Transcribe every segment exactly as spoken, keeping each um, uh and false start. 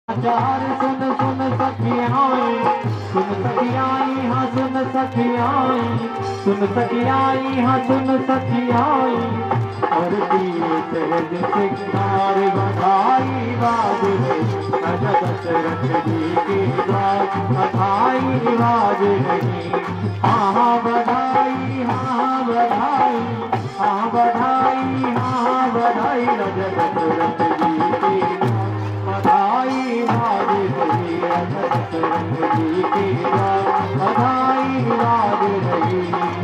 चार सुन सुन सखियाई सुन सखियाई हाँ सुन सखियाई सुन सखियाई हाँ सुन सखियाई और दिए सहज सिंगार बधाई बाज दशरथ जी की बात बधाई बाज रही। हाँ बधाई हाँ बधाई हाँ बधाई हाँ बधाई राजा दशरथ जी की बधाई बाज रही दशरथ जी की बधाई बाज रही।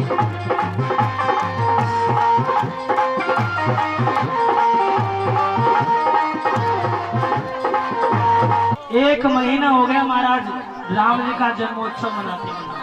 एक महीना हो गया महाराज राम जी का जन्मोत्सव मनाते मनाते।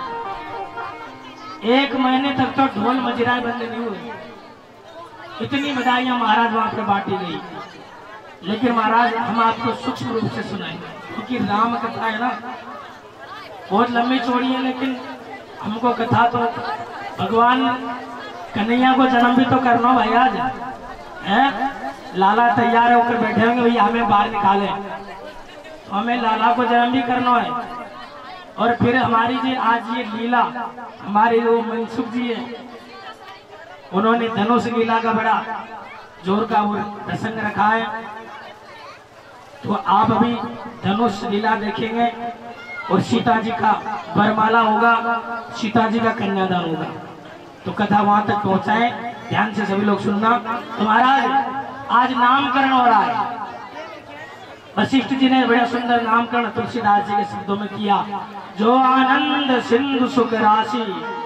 एक महीने तक तो ढोल मजराए बंद नहीं हुए, इतनी बधाइयां महाराज वहां पे बांटी गई। लेकिन महाराज हम आपको सूक्ष्म रूप से सुनाएंगे, क्योंकि राम कथा है ना, बहुत लंबी चौड़ी है, लेकिन हमको कथा तो भगवान कन्हैया को जन्म भी तो करना भाई। आज है लाला तैयार होकर बैठे होंगे भैया हमें बाहर निकाले, तो हमें लाला को जन्म भी करना है। और फिर हमारी जी आज ये लीला हमारे जो मनसुख जी है, उन्होंने धनुष लीला का बड़ा जोर का वो प्रसंग रखा है, तो आप अभी धनुष लीला देखेंगे और सीता जी का वरमाला होगा, सीता जी का कन्यादान होगा। तो कथा वहां तक पहुंचाए, ध्यान से सभी लोग सुनना। तो महाराज आज नामकरण हो रहा है। वशिष्ठ जी ने बड़ा सुंदर नामकरण तुलसीदास जी के शब्दों में किया। जो आनंद सिंधु सुख राशि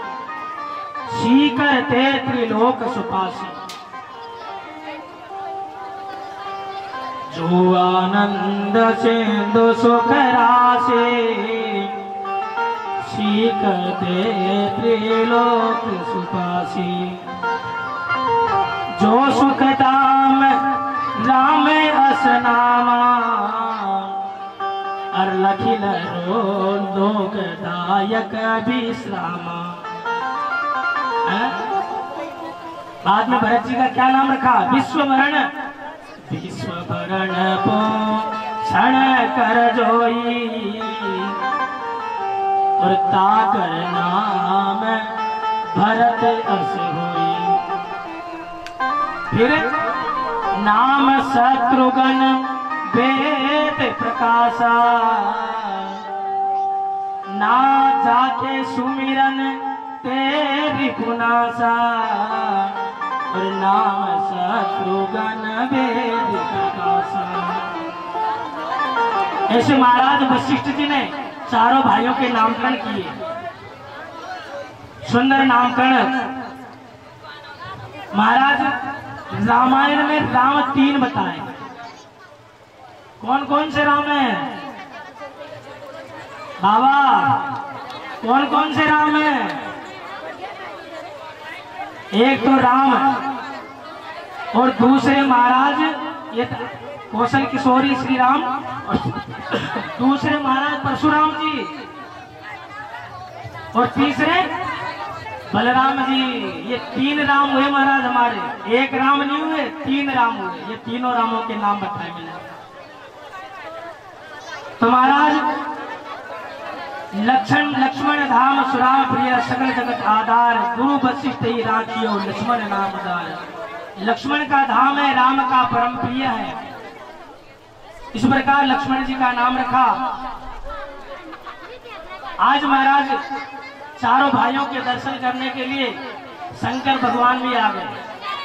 सीकर ते त्रिलोक सुपासी। जो आनंद सिंधु सुख राशि सीकर ते त्रिलोक सुपासी। जो सुख धाम राम असनामा और लखिल लोक दायक विश्रामा। बाद में भरत जी का क्या नाम रखा? विश्वभरण। विश्वभरण पो क्षण कर जोई और ताकर नाम भरत अस होई। फिर नाम शत्रुघ्न वेद प्रकाशा ना जाके सुमिरन तेरी पुनासा। और नाम शत्रुघ्न वेद प्रकाशा। ऐसे महाराज वशिष्ठ जी ने चारों भाइयों के नामकरण किए, सुंदर नामकरण। महाराज रामायण में राम तीन बताए। कौन कौन से राम है बाबा? कौन कौन से राम है? एक तो राम और दूसरे महाराज ये कौशल किशोरी श्री राम और दूसरे महाराज परशुराम जी और तीसरे बलराम जी। ये तीन राम हुए महाराज हमारे, एक राम नहीं हुए, तीन राम हुए। ये तीनों रामों के नाम बताए मैंने। तो महाराज लक्षण लक्ष्मण धाम सुराम प्रिय सकल जगत आधार गुरु वशिष्ठ ही राखियो लक्ष्मण नाम दार। लक्ष्मण का धाम है, राम का परम प्रिय है, इस प्रकार लक्ष्मण जी का नाम रखा। आज महाराज चारों भाइयों के दर्शन करने के लिए शंकर भगवान भी आ गए,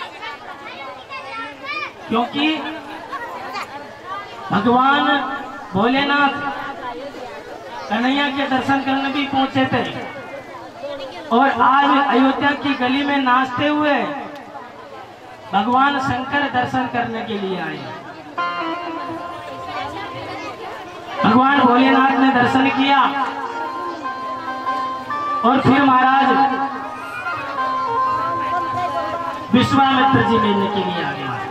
क्योंकि भगवान भोलेनाथ कन्हैया के दर्शन करने भी पहुंचे थे। और आज अयोध्या की गली में नाचते हुए भगवान शंकर दर्शन करने के लिए आए। भगवान भोलेनाथ ने दर्शन किया और फिर महाराज विश्वामित्र जी मिलने के लिए आ गए।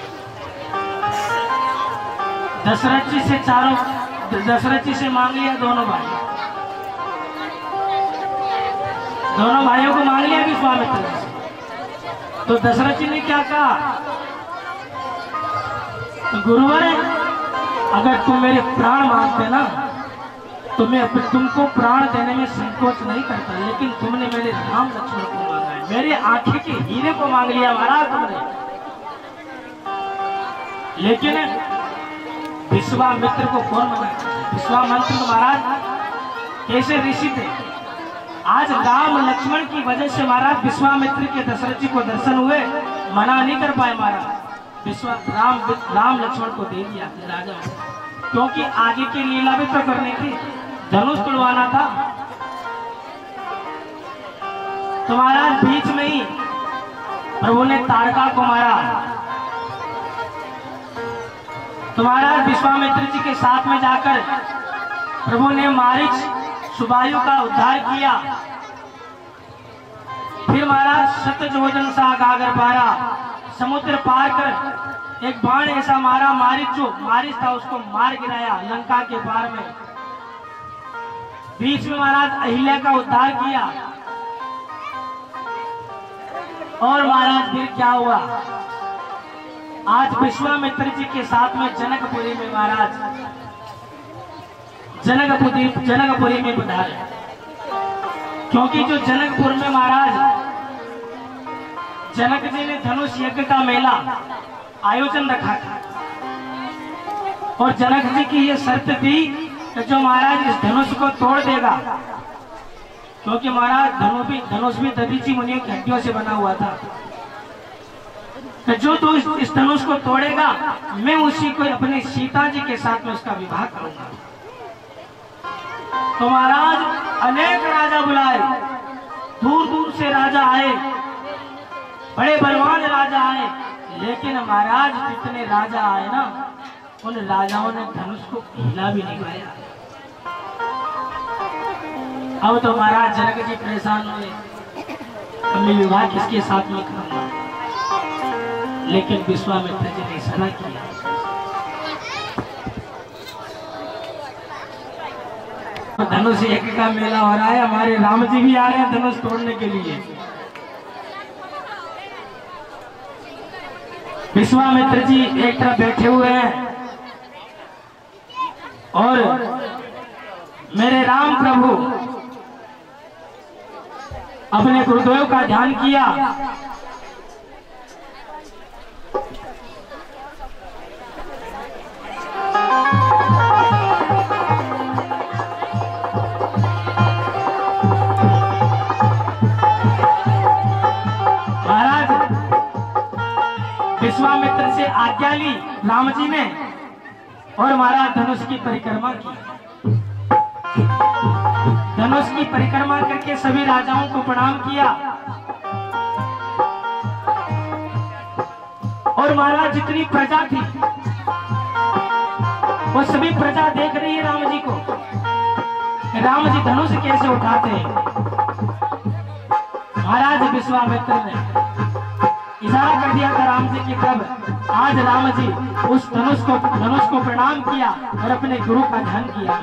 दशरथ जी से चारों दशरथ जी से मांग लिया दोनों भाई, दोनों भाइयों को मांग लिया विश्वामित्र जी। तो दशरथ जी ने क्या कहा? तो गुरुवर अगर तुम मेरे प्राण मांगते ना तो मैं अपने तुमको प्राण देने में संकोच नहीं करता, लेकिन तुमने मेरे राम लक्ष्मण को मांगा है, मेरे आंखें के हीरे को मांग लिया महाराज तुमने। लेकिन विश्वामित्र को कौन मना? विश्वामित्र महाराज कैसे ऋषि थे, आज राम लक्ष्मण की वजह से महाराज विश्वामित्र के दशरथ जी को दर्शन हुए, मना नहीं कर पाए महाराज। विश्वा राम राम लक्ष्मण को दे दिया राजा, क्योंकि आगे की लीला भी तो करनी थी, धनुष तुड़वाना था। तो महाराज बीच में ही प्रभु ने तारका को मारा। तो महाराज विश्वामित्र जी के साथ में जाकर प्रभु ने मारीच सुबायु का उद्धार किया। फिर महाराज शतयोजन सा गागर पारा, समुद्र पार कर एक बाण ऐसा मारा, मारीच जो मारीच था उसको मार गिराया लंका के पार में। बीच में महाराज अहिल्या का उद्धार किया। और महाराज फिर क्या हुआ, आज विश्वामित्र जी के साथ में जनकपुरी में महाराज जनकपुरी जनकपुरी में पधारे, क्योंकि जो जनकपुर में महाराज जनक जी ने धनुष यज्ञ का मेला आयोजन रखा था, और जनक जी की ये शर्त थी कि जो महाराज इस धनुष को तोड़ देगा, क्योंकि महाराज धनुष भी धनुष भी दधीची मुनियों की हड्डियों से बना हुआ था, कि जो तो इस, इस धनुष को तोड़ेगा मैं उसी को अपने सीता जी के साथ में उसका विवाह करूंगा। तो महाराज अनेक राजा बुलाए, दूर दूर से राजा आए, बड़े बलवान राजा आए, लेकिन महाराज जितने राजा आए ना उन राजाओं ने धनुष को हिला भी नहीं पाया। अब तो महाराज जनक जी परेशान हुए, मैं विवाह किसके साथ में करूंगा, लेकिन विश्वामित्र जी ने सलाह किया। धनुष यज्ञ का मेला हो रहा है, हमारे राम जी भी आ रहे हैं धनुष तोड़ने के लिए। विश्वामित्र जी एक तरफ बैठे हुए हैं और मेरे राम प्रभु अपने गुरुदेव का ध्यान किया। विश्वामित्र से आज्ञा ली राम जी ने, और महाराज धनुष की परिक्रमा की। धनुष की परिक्रमा करके सभी राजाओं को प्रणाम किया, और महाराज जितनी प्रजा थी वो सभी प्रजा देख रही है राम जी को, राम जी धनुष कैसे उठाते हैं। महाराज विश्वामित्र ने इशारा कर दिया था राम जी की तरफ। आज राम जी उस धनुष को धनुष को प्रणाम किया और अपने गुरु का ध्यान किया,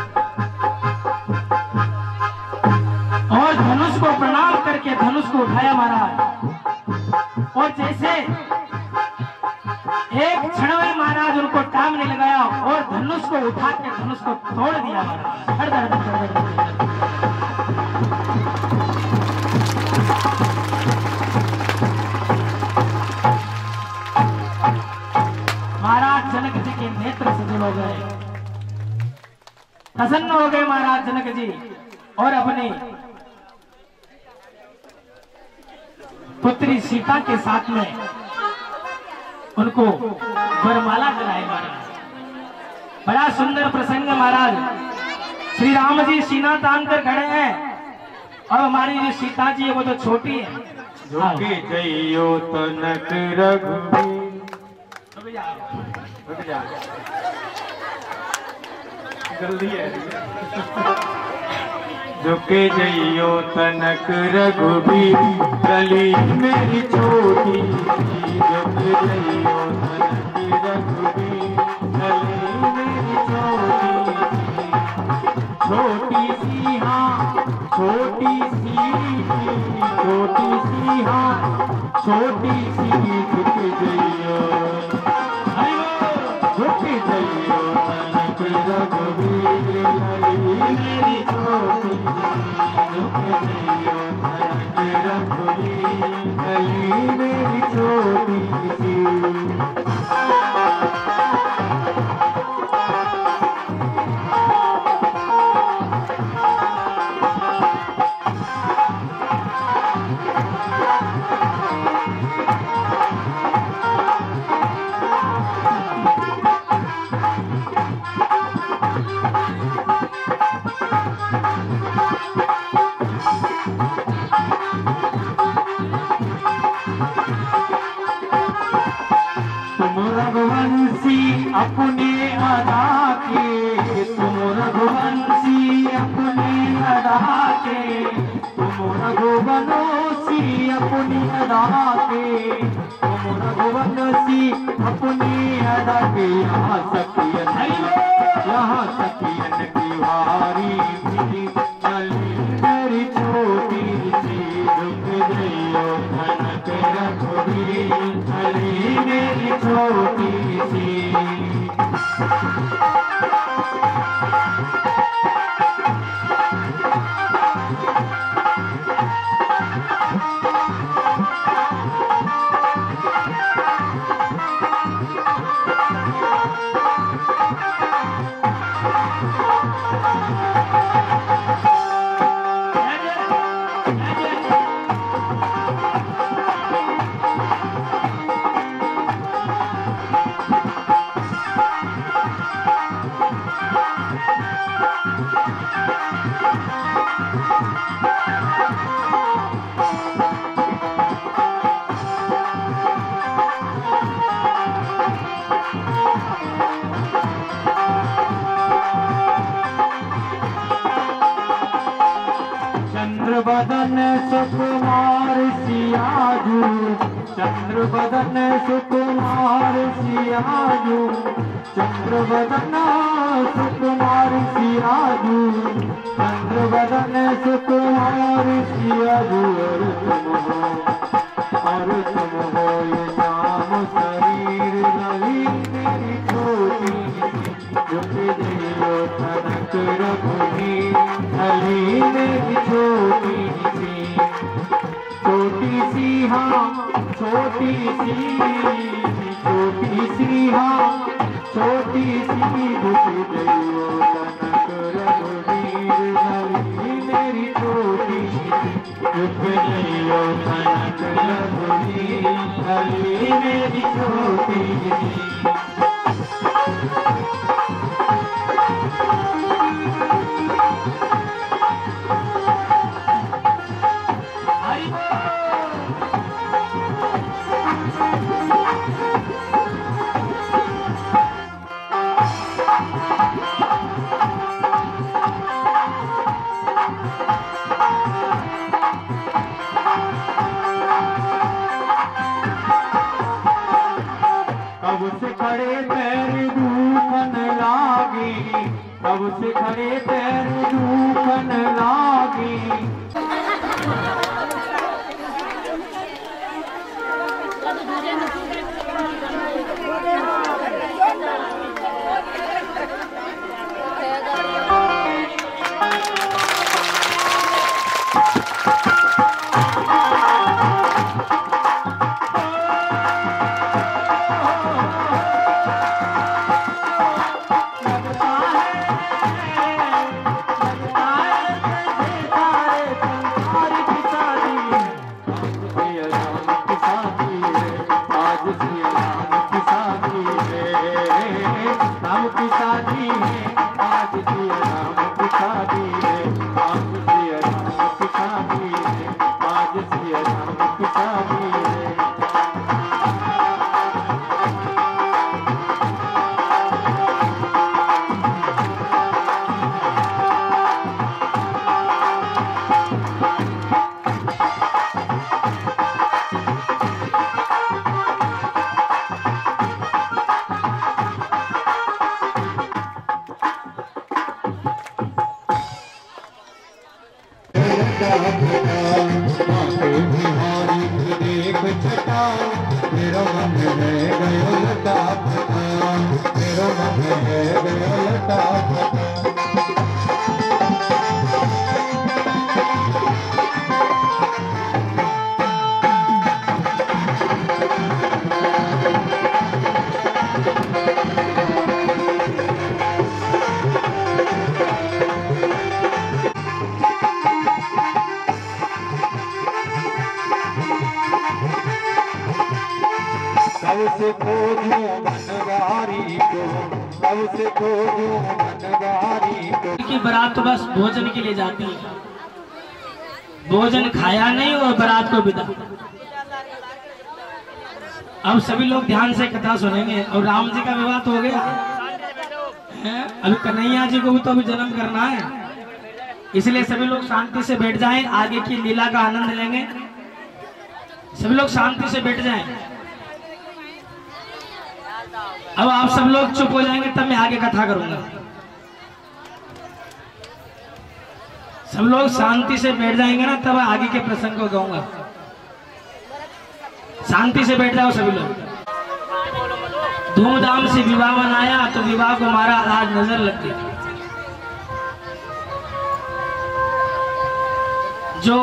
और धनुष को प्रणाम करके धनुष को उठाया महाराज। और जैसे एक क्षण में महाराज उनको टाइम नहीं लगाया और धनुष को उठा के धनुष को तोड़ दिया महाराज। महाराज जनक जी के नेत्र सजल हो गए, प्रसन्न हो गए महाराज जनक जी, और अपनी पुत्री सीता के साथ में उनको वरमाला कराए महाराज। बड़ा सुंदर प्रसंग महाराज। श्री राम जी सीना तान कर खड़े हैं, और हमारी जो सीता जी है वो तो छोटी है। झुके जइयो तनक रघुवीर, जल्दी है। झुके जइयो तनक रघुवीर, गली मेरी छोटी सी। झुके जइयो तनक रघुवीर, गली मेरी छोटी सी। छोटी सी हाँ छोटी सी, छोटी सी हाँ छोटी सी। झुके जइयो झुके जइयो तनक रघुवीर लली मेरी छोटी झुक जइयो तनक रघुवीर लली मेरी छोटी सी। अपने अदा के तुम रघुवंशी अपने अदा के तुम रघुवंशी अपनी अदा के तुम रघुवंशी अपनी अदा के। यहाँ सखियन यहाँ सखियन की वारी भी चली मेरी छोटी सी झुक जइयो तनक रघुवीर चली मेरी छोटी सी। बदन सुकुमार सियाजू चंद्र बदन सुकुमार सियाजू चंद्र बदन सुकुमार सियाजू चंद्र बदन सुकुमार सियाजू। और तुम हो और तुम हो ये श्याम शरीर लली मेरी छोटी झुक जइयो तनक रघुवीर लली मेरी छोटी सी। छोटी सी हाँ छोटी सी छोटी सी हाँ छोटी सी झुक जइयो तनक रघुवीर लली मेरी छोटी सी झुक जइयो तनक रघुवीर लली मेरी छोटी सी। कब से खड़े पैर दुखन लागी कब से खड़े पैर दुखन लागी। देख छटा मेरा मन रह गयो लता मेरो मन है बेलता सबसे खोजूं मनवारी को, सबसे खोजूं मनवारी को। की बारात तो बस भोजन के लिए जाती है, भोजन खाया नहीं और बारात को विदा। अब सभी लोग ध्यान से कथा सुनेंगे। और राम जी का विवाह तो हो गया है, अभी कन्हैया जी को भी तो अभी जन्म करना है, इसलिए सभी लोग शांति से बैठ जाएं, आगे की लीला का आनंद लेंगे। सभी लोग शांति से बैठ जाएं। अब आप सब लोग चुप हो जाएंगे तब मैं आगे कथा करूंगा। सब लोग शांति से बैठ जाएंगे ना तब आगे के प्रसंग को गाऊंगा। शांति से बैठ जाओ सभी लोग। धूमधाम से विवाह मनाया तो विवाह को हमारा आज नजर लग गई। जो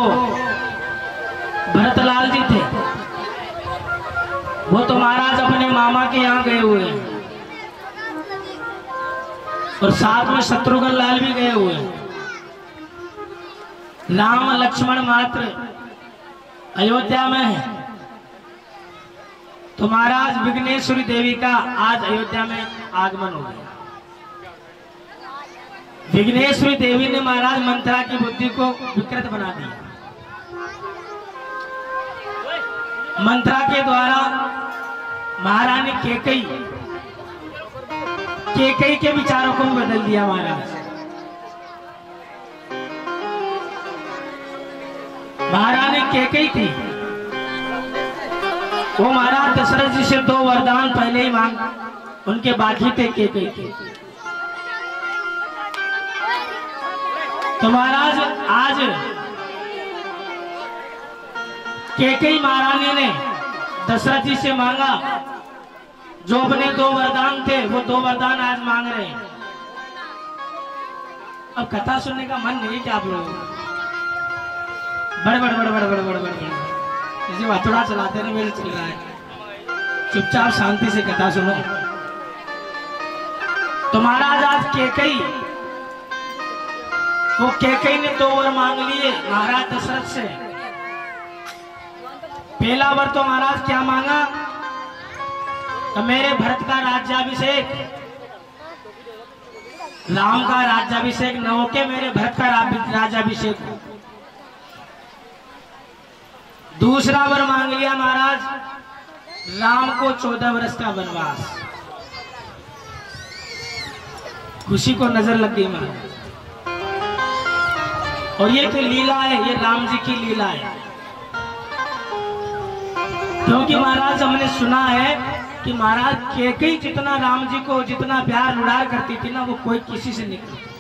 भरतलाल जी थे वो तो महाराज अपने मामा के यहाँ गए हुए हैं और साथ में शत्रुघ्न लाल भी गए हुए हैं। राम लक्ष्मण मात्र अयोध्या में है। तो महाराज विघ्नेश्वरी देवी का आज अयोध्या में आगमन हो गया। विघ्नेश्वरी देवी ने महाराज मंत्रा की बुद्धि को विकृत बना दिया। मंत्रा के द्वारा महारानी केकई केकई के विचारों को भी बदल दिया महाराज। महारानी केकई थी, वो महाराज दशरथ जी से दो वरदान पहले ही मांग उनके बाकी थे केकई के। तो महाराज आज केकई महारानी ने दशरथ जी से मांगा, जो अपने दो वरदान थे वो दो वरदान आज मांग रहे हैं। अब कथा सुनने का मन नहीं क्या आप लोगों को? बड़े बड़े बड़े बड़े बड़े बड़े बड़े जैसे हथौड़ा चलाते ना मेरे चल रहा है। चुपचाप शांति से कथा सुनो। तो महाराज आज केकई वो केकई ने दो वर मांग लिए महाराज दशरथ से। पहला वर तो महाराज क्या मांगा तो मेरे भरत का राज्याभिषेक, राम का राज्याभिषेक न होके मेरे भरत का राज्याभिषेक हो। दूसरा वर मांग लिया महाराज राम को चौदह वर्ष का वनवास। खुशी को नजर लग गई महाराज। और ये तो लीला है, ये राम जी की लीला है। क्योंकि महाराज हमने सुना है कि महाराज केकई जितना राम जी को जितना प्यार लुढ़ार करती थी ना, वो कोई किसी से नहीं करती।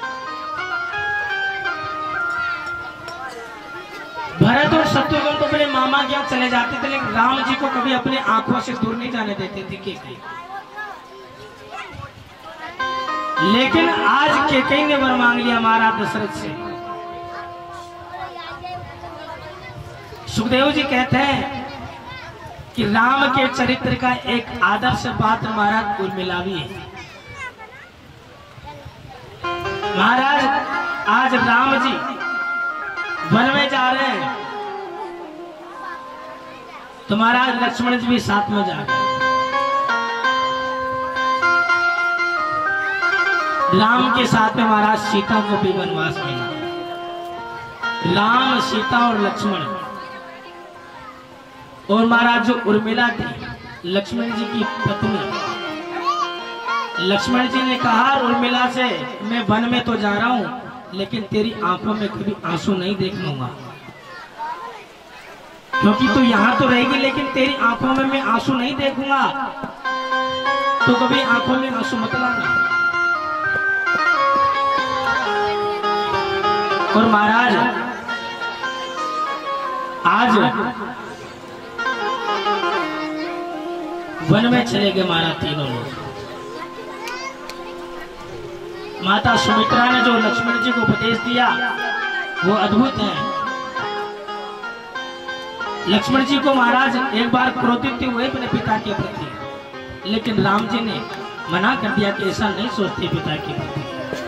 भरत और शत्रुघ्न तो अपने मामा के यहाँ चले जाते थे, लेकिन राम जी को कभी अपने आंखों से दूर नहीं जाने देते थे केकई। लेकिन आज केकई ने वर मांग लिया महाराज दशरथ से। सुखदेव जी कहते हैं कि राम के चरित्र का एक आदर्श पात्र महाराज उर्मिला भी है। महाराज आज राम जी वन में जा रहे हैं तो महाराज लक्ष्मण जी भी साथ में जा रहे हैं। राम के साथ में महाराज सीता को भी वनवास मिला। राम सीता और लक्ष्मण और महाराज जो उर्मिला थी लक्ष्मण जी की पत्नी, लक्ष्मण जी ने कहा उर्मिला से मैं वन में तो जा रहा हूं लेकिन तेरी आंखों में कभी आंसू नहीं देखूंगा, क्योंकि तू यहां तो रहेगी लेकिन तेरी आंखों में मैं आंसू नहीं देखूंगा, तो कभी आंखों में आंसू मत लाना। और महाराज आज वन में चले गए महाराज तीनों लोग। माता सुमित्रा ने जो लक्ष्मण जी को उपदेश दिया वो अद्भुत है। लक्ष्मण जी को महाराज एक बार क्रोधित हुए अपने पिता के प्रति, लेकिन राम जी ने मना कर दिया कि ऐसा नहीं सोचते पिता के प्रति।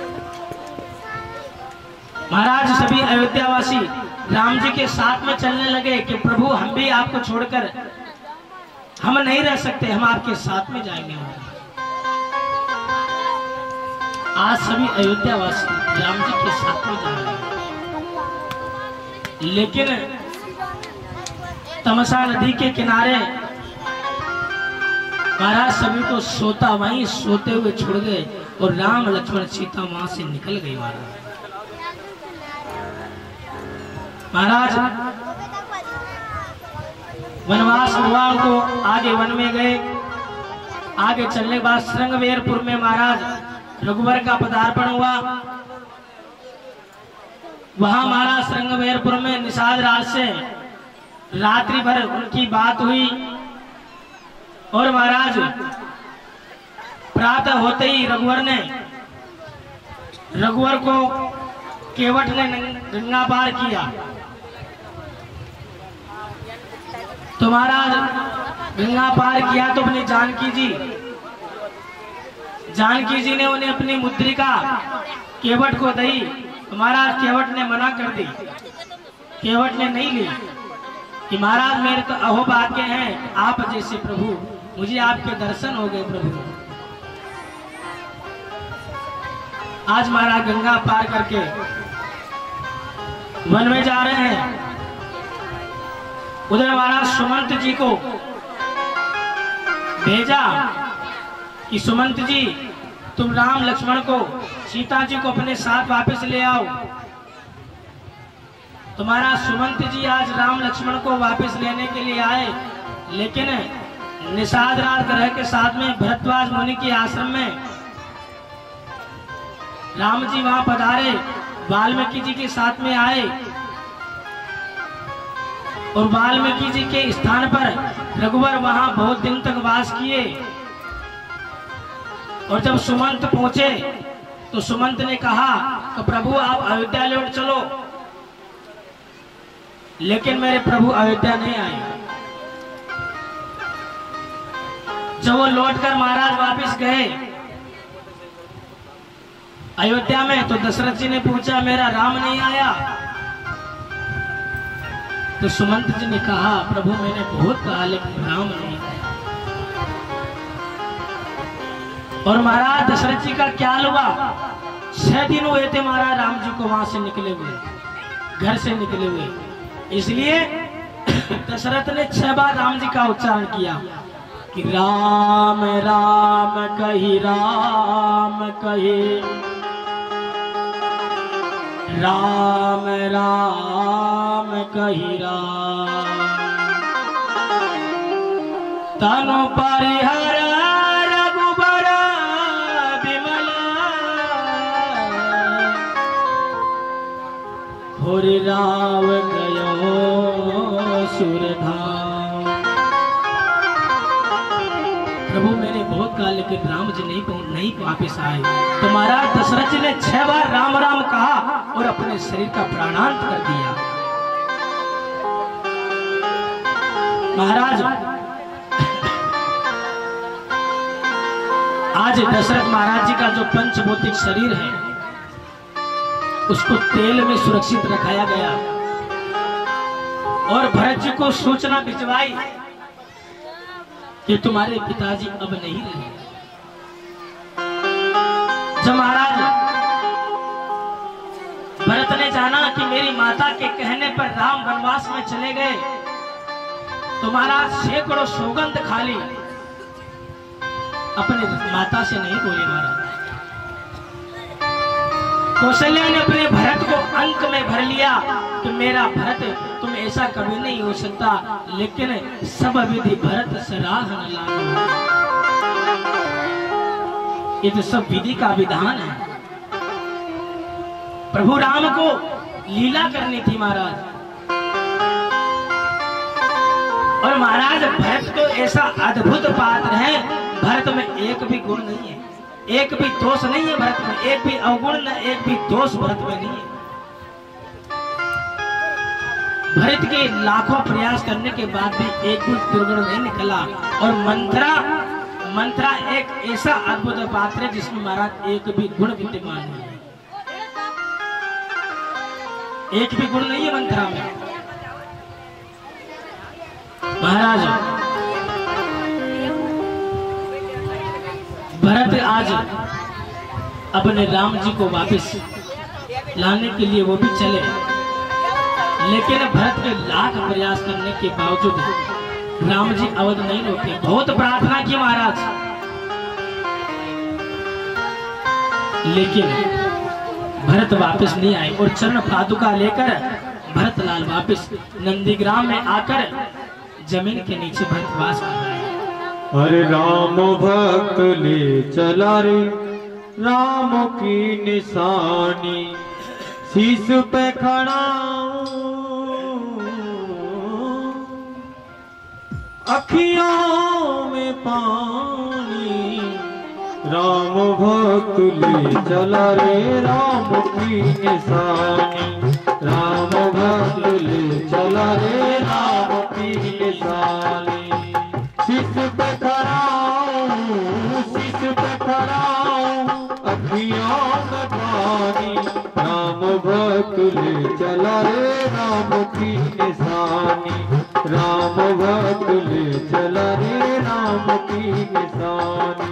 महाराज सभी अयोध्यावासी राम जी के साथ में चलने लगे कि प्रभु हम भी आपको छोड़कर हम नहीं रह सकते, हम आपके साथ में जाएंगे। आज सभी अयोध्यावासी राम जी के साथ में जा रहे हैं, लेकिन तमसा नदी के किनारे महाराज सभी को सोता वहीं सोते हुए छोड़ गए और राम लक्ष्मण सीता वहां से निकल गई। महाराज महाराज वनवास हुआ, उनको आगे वन में गए। आगे चलने के बाद श्रृंगवेरपुर में महाराज रघुवर का पदार्पण हुआ। वहां महाराज श्रृंगवेरपुर में निषाद राज से रात्रि भर उनकी बात हुई और महाराज प्रातः होते ही रघुवर ने रघुवर को केवट ने गंगा पार किया। तो महाराज गंगा पार किया तो अपनी जानकी जी जानकी जी ने उन्हें अपनी मुद्रिका केवट को दी। तो महाराज केवट ने मना कर दी, केवट ने नहीं ली कि महाराज मेरे तो अहोभाग्य हैं आप जैसे प्रभु, मुझे आपके दर्शन हो गए प्रभु। आज महाराज गंगा पार करके वन में जा रहे हैं। उधर महाराज सुमंत जी को भेजा कि सुमंत जी तुम राम लक्ष्मण को सीता जी को अपने साथ वापस ले आओ। तो महाराज सुमंत जी आज राम लक्ष्मण को वापस लेने के लिए आए, लेकिन निषाद राज ग्रह के साथ में भरद्वाज मुनि के आश्रम में राम जी वहां पधारे, वाल्मीकि जी के साथ में आए और वाल्मीकि जी के स्थान पर रघुवर वहां बहुत दिन तक वास किए। और जब सुमंत पहुंचे तो सुमंत ने कहा कि प्रभु आप अयोध्या लौट चलो, लेकिन मेरे प्रभु अयोध्या नहीं आए। जब वो लौटकर महाराज वापस गए अयोध्या में, तो दशरथ जी ने पूछा मेरा राम नहीं आया। तो सुमंत जी ने कहा प्रभु मैंने बहुत कहा लेकिन राम नहीं आया। और महाराज दशरथ जी का क्या हुआ, छह दिन हुए थे महाराज राम जी को वहां से निकले हुए, घर से निकले हुए। इसलिए दशरथ ने छह बार राम जी का उच्चारण किया कि राम राम कही राम कही, राम राम कही राम, तनु परिहर रघुबर विमल, होरि राव गयो सुरधाम। प्रभु मैंने बहुत कहा लेकिन राम जी नहीं नहीं वापिस आए। तो महाराज दशरथ जी ने छह बार राम राम कहा और अपने शरीर का प्राणांत कर दिया। महाराज आज दशरथ महाराज जी का जो पंचभौतिक शरीर है उसको तेल में सुरक्षित रखाया गया और भरत जी को सूचना भिजवाई कि तुम्हारे पिताजी अब नहीं रहे। जब महाराज भरत ने जाना कि मेरी माता के कहने पर राम वनवास में चले गए, तो महाराज सैकड़ों सौगंध खा ली, अपने माता से नहीं बोले। महाराज कौशल्या ने अपने भरत को अंक में भर लिया कि मेरा भरत तुम ऐसा कभी नहीं हो सकता, लेकिन सब विधि भरत सराहन लागो। ये तो सब विधि का विधान है। प्रभु राम को लीला करनी थी महाराज, और महाराज भरत तो ऐसा अद्भुत पात्र है, भरत में एक भी गुण नहीं है। एक भी दोष नहीं है भरत में, एक भी अवगुण न एक भी दोष भरत में नहीं है। भरत के लाखों प्रयास करने के बाद भी एक भी दुर्गुण नहीं निकला। और मंत्रा मंत्रा एक ऐसा अद्भुत पात्र है जिसमें महाराज एक भी गुण विद्यमान नहीं है, एक भी गुण नहीं है मंत्रा में। महाराज भरत आज अपने राम जी को वापस लाने के लिए वो भी चले, लेकिन भरत के लाख प्रयास करने के बावजूद राम जी अवध नहीं रोके। बहुत प्रार्थना की महाराज, लेकिन भरत वापस नहीं आए और चरण पादुका लेकर भरत लाल वापस नंदीग्राम में आकर जमीन के नीचे भरतवास कर रहे हैं। अरे राम भक्त ले चला रे राम की निशानी, शीश पे खड़ा अखियों में पानी, राम भक्त ले चला रे राम की निशानी, राम भक्त ले चला रे राम की निशानी। शीश पे खड़ा शीश पे खड़ा अखियों में पानी, राम भक्त ले चला रे राम की निशानी, राम भक्त ले चला रे राम की निशानी।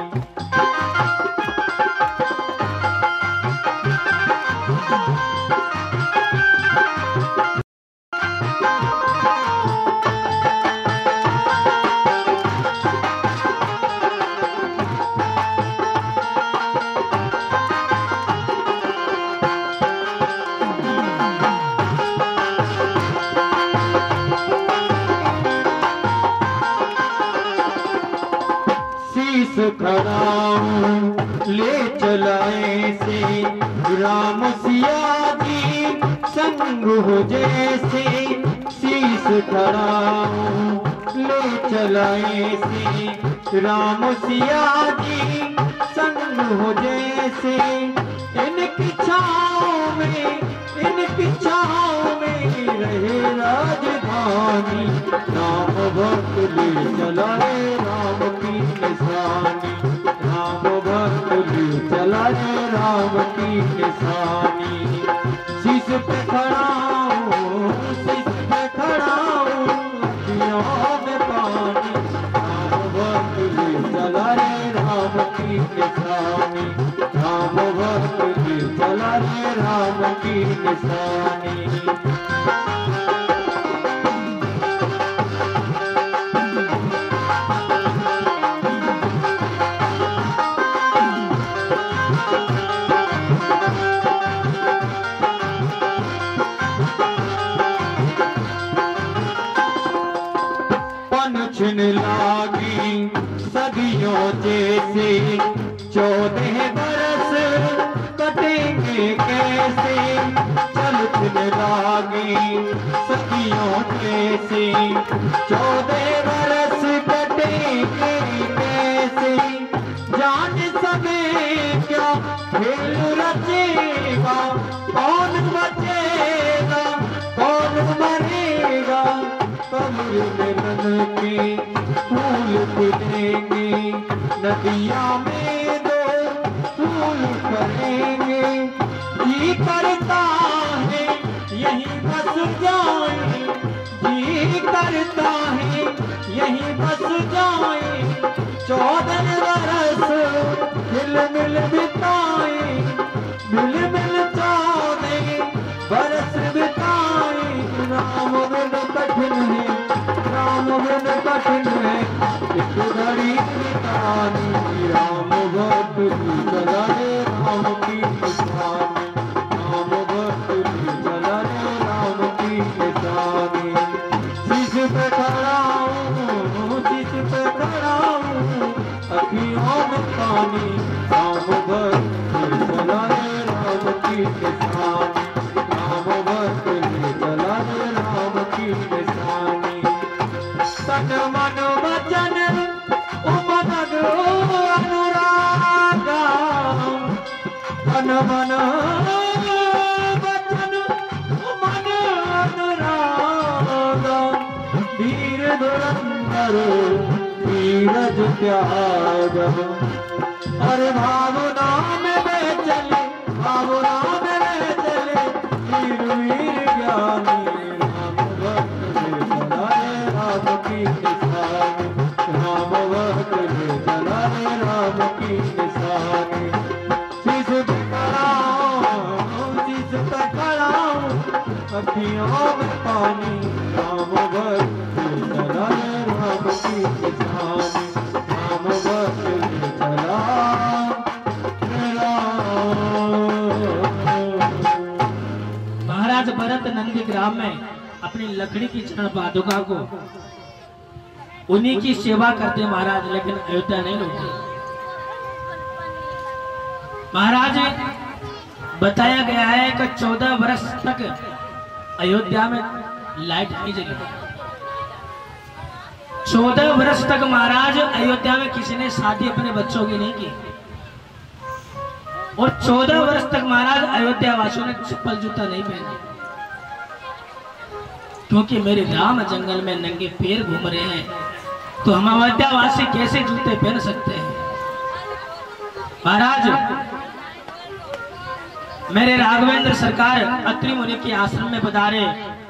खड़ा ले चलाए से राम सिया जी संग हो जैसे, शीश खड़ा ले चलाए से राम सिया जी संग हो जैसे। इनकी छाँव में इनकी छाँव में रहे राजधानी, राम भक्त ले चला रे राम की निशानी, राम भक्त ले चला रे राम की निशानी। शीश पे खड़ा शीश पे खड़ा अखियों में पानी, राम भक्त ले चला रे राम की निशानी, राम भक्त ले चला रे राम की निशानी। छिन लागी सदियों जैसे, चौदह बरस कटेंगे कैसे, चल छिन लागी सदियों जैसे, चौदह बरस कटेंगे कैसे। जान सके क्या खेल रचेगा, कौन बचेगा कौन मरेगा, कब्र मिलन के फूल खिलेंगे, नदिया में दो फूल करेंगे। जी करता है यहीं बस जाए, जी करता है यहीं बस जाए, चौदह बरस मिल मिल बिताए, मिल मिल चौदह बरस बिताए। राम बिन कठिन है राम बिन कठिन है एक घड़ी बितानी, राम भक्त की चला रे राम की निशानी, राम भक्त की चला रे राम की निशानी। शीश पे खड़ा शीश पे खड़ा अखियों में पानी, राम भक्त की चला रे राम की निशानी, राम भक्त की चला रे राम की निशानी। तन मन वचन उमंग अनुराग वचन मन अनुरागा वीर धुरंधर धीरज त्यागा। अरे भावना में वे चले भावना में वे चले वीर वीर ज्ञानी राम भक्त चलाए राम की निशानी। राम भक्त चलाए राम की निशानी। जिस पे कराऊं जिस पे कराऊं अखियों में पानी। राम भक्त चलाए राम की निशानी। राम भक्त चला महाराज भरत नंदी ग्राम में अपनी लकड़ी की चरण पादुका को उन्हीं की सेवा करते महाराज, लेकिन अयोध्या नहीं लौटे। महाराज बताया गया है कि चौदह वर्ष तक अयोध्या में लाइट नहीं जली। चौदह वर्ष तक महाराज अयोध्या में किसी ने शादी अपने बच्चों की नहीं की। और चौदह वर्ष तक महाराज अयोध्या वासियों ने चप्पल जूता नहीं पहने, क्योंकि मेरे राम जंगल में नंगे पैर घूम रहे हैं, तो हम अयोध्या वासी कैसे जूते पहन सकते हैं। महाराज मेरे राघवेंद्र सरकार अत्रि मुनि के आश्रम में पधारे।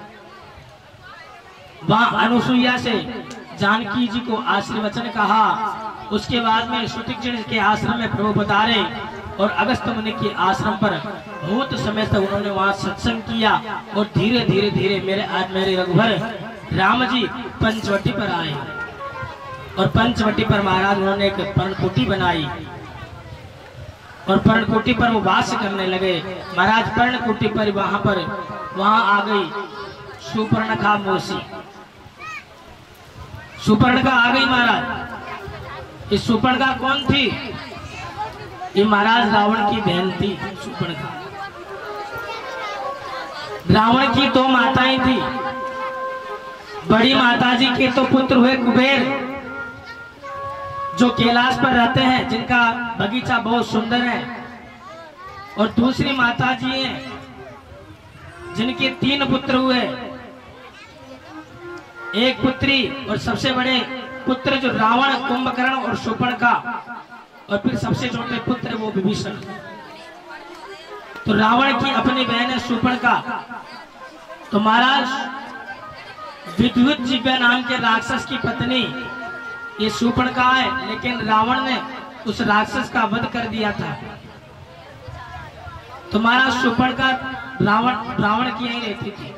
वहां अनुसुईया से जानकी जी को आशीर्वचन कहा। उसके बाद में सुतिक जी के आश्रम में प्रभु पधारे और अगस्त मुनि के आश्रम पर बहुत समय तक उन्होंने वहां सत्संग किया। और धीरे धीरे धीरे मेरे आज मेरे रघुवर राम जी पंचवटी पर आए और पंचवटी पर महाराज उन्होंने एक पर्णकुटी बनाई और पर्णकुटी पर वो वास करने लगे। महाराज पर्णकुटी पर वहां पर वहां आ गई सुपर्णखा मौसी। सुपर्णखा आ गई महाराज। इस सुपर्णखा कौन थी? ये महाराज रावण की बहन थी सुपर्णखा। रावण की दो माताएं थी। बड़ी माताजी के तो पुत्र हुए कुबेर, जो कैलाश पर रहते हैं, जिनका बगीचा बहुत सुंदर है। और दूसरी माताजी हैं जिनके तीन पुत्र हुए, एक पुत्री और सबसे बड़े पुत्र जो रावण, कुंभकर्ण और शूर्पणखा, और फिर सबसे छोटे पुत्र वो विभीषण। तो रावण की अपनी बहन है शूर्पणखा। तो महाराज विद्युत जिह्वा नाम के राक्षस की पत्नी ये शूर्पणखा है, लेकिन रावण ने उस राक्षस का वध कर दिया था। तो महाराज शूर्पणखा रावण रावण की यही रहती थी।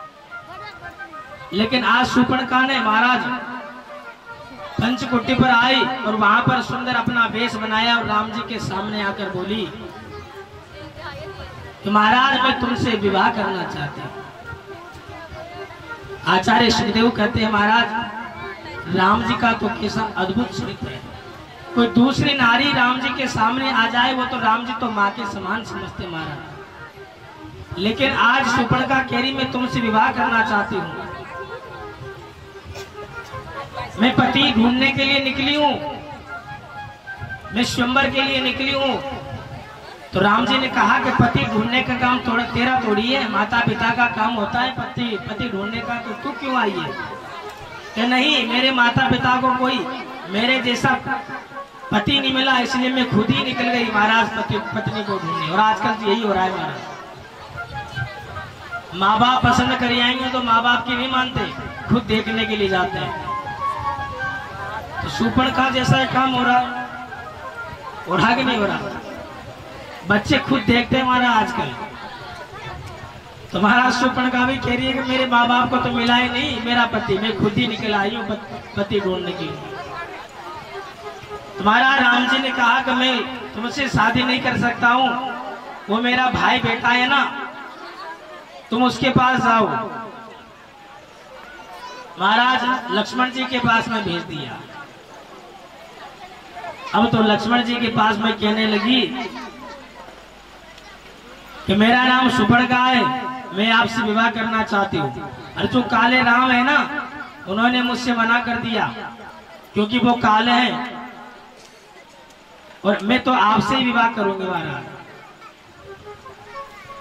लेकिन आज शूर्पणखा ने महाराज पंचकुटी पर आई और वहां पर सुंदर अपना वेश बनाया और राम जी के सामने आकर बोली कि महाराज मैं तुमसे विवाह करना चाहती हूँ। आचार्य श्रीदेव कहते हैं महाराज राम जी का तो कैसा अद्भुत चरित्र है। कोई दूसरी नारी राम जी के सामने आ जाए वो तो राम जी तो माँ के समान समझते महाराज। लेकिन आज शूर्पणखा कह रही मैं तुमसे विवाह करना चाहती हूँ। मैं पति ढूंढने के लिए निकली हूँ, मैं स्वयंवर के लिए निकली हूँ। तो राम जी ने कहा कि पति ढूंढने का काम थोड़ा तेरा थोड़ी है, माता पिता का काम होता है पति पति ढूंढने का। तो तू क्यों आई है? कि नहीं, मेरे माता पिता को कोई मेरे जैसा पति नहीं मिला, इसलिए मैं खुद ही निकल गई महाराज पति पत्नी को ढूंढने। और आजकल यही हो रहा है महाराज। माँ बाप पसंद कर आएंगे तो माँ बाप की नहीं मानते, खुद देखने के लिए जाते हैं। तो शूर्पणखा जैसा काम हो रहा है, हो रहा कि नहीं हो रहा? बच्चे खुद देखते हैं हमारा आजकल। तो महाराज शूर्पणखा भी कह रही है कि मेरे माँ बाप को तो मिला ही नहीं मेरा पति, मैं खुद ही निकल आई हूँ पति ढूंढने के लिए। तुम्हारा राम जी ने कहा कि मैं तुमसे शादी नहीं कर सकता हूँ, वो मेरा भाई बेटा है ना, तुम उसके पास जाओ। महाराज लक्ष्मण जी के पास में भेज दिया। अब तो लक्ष्मण जी के पास में कहने लगी कि मेरा नाम शूर्पणखा है, मैं आपसे विवाह करना चाहती हूँ। अरे जो काले राम है ना, उन्होंने मुझसे मना कर दिया क्योंकि वो काले हैं, और मैं तो आपसे ही विवाह करूंगी महाराज।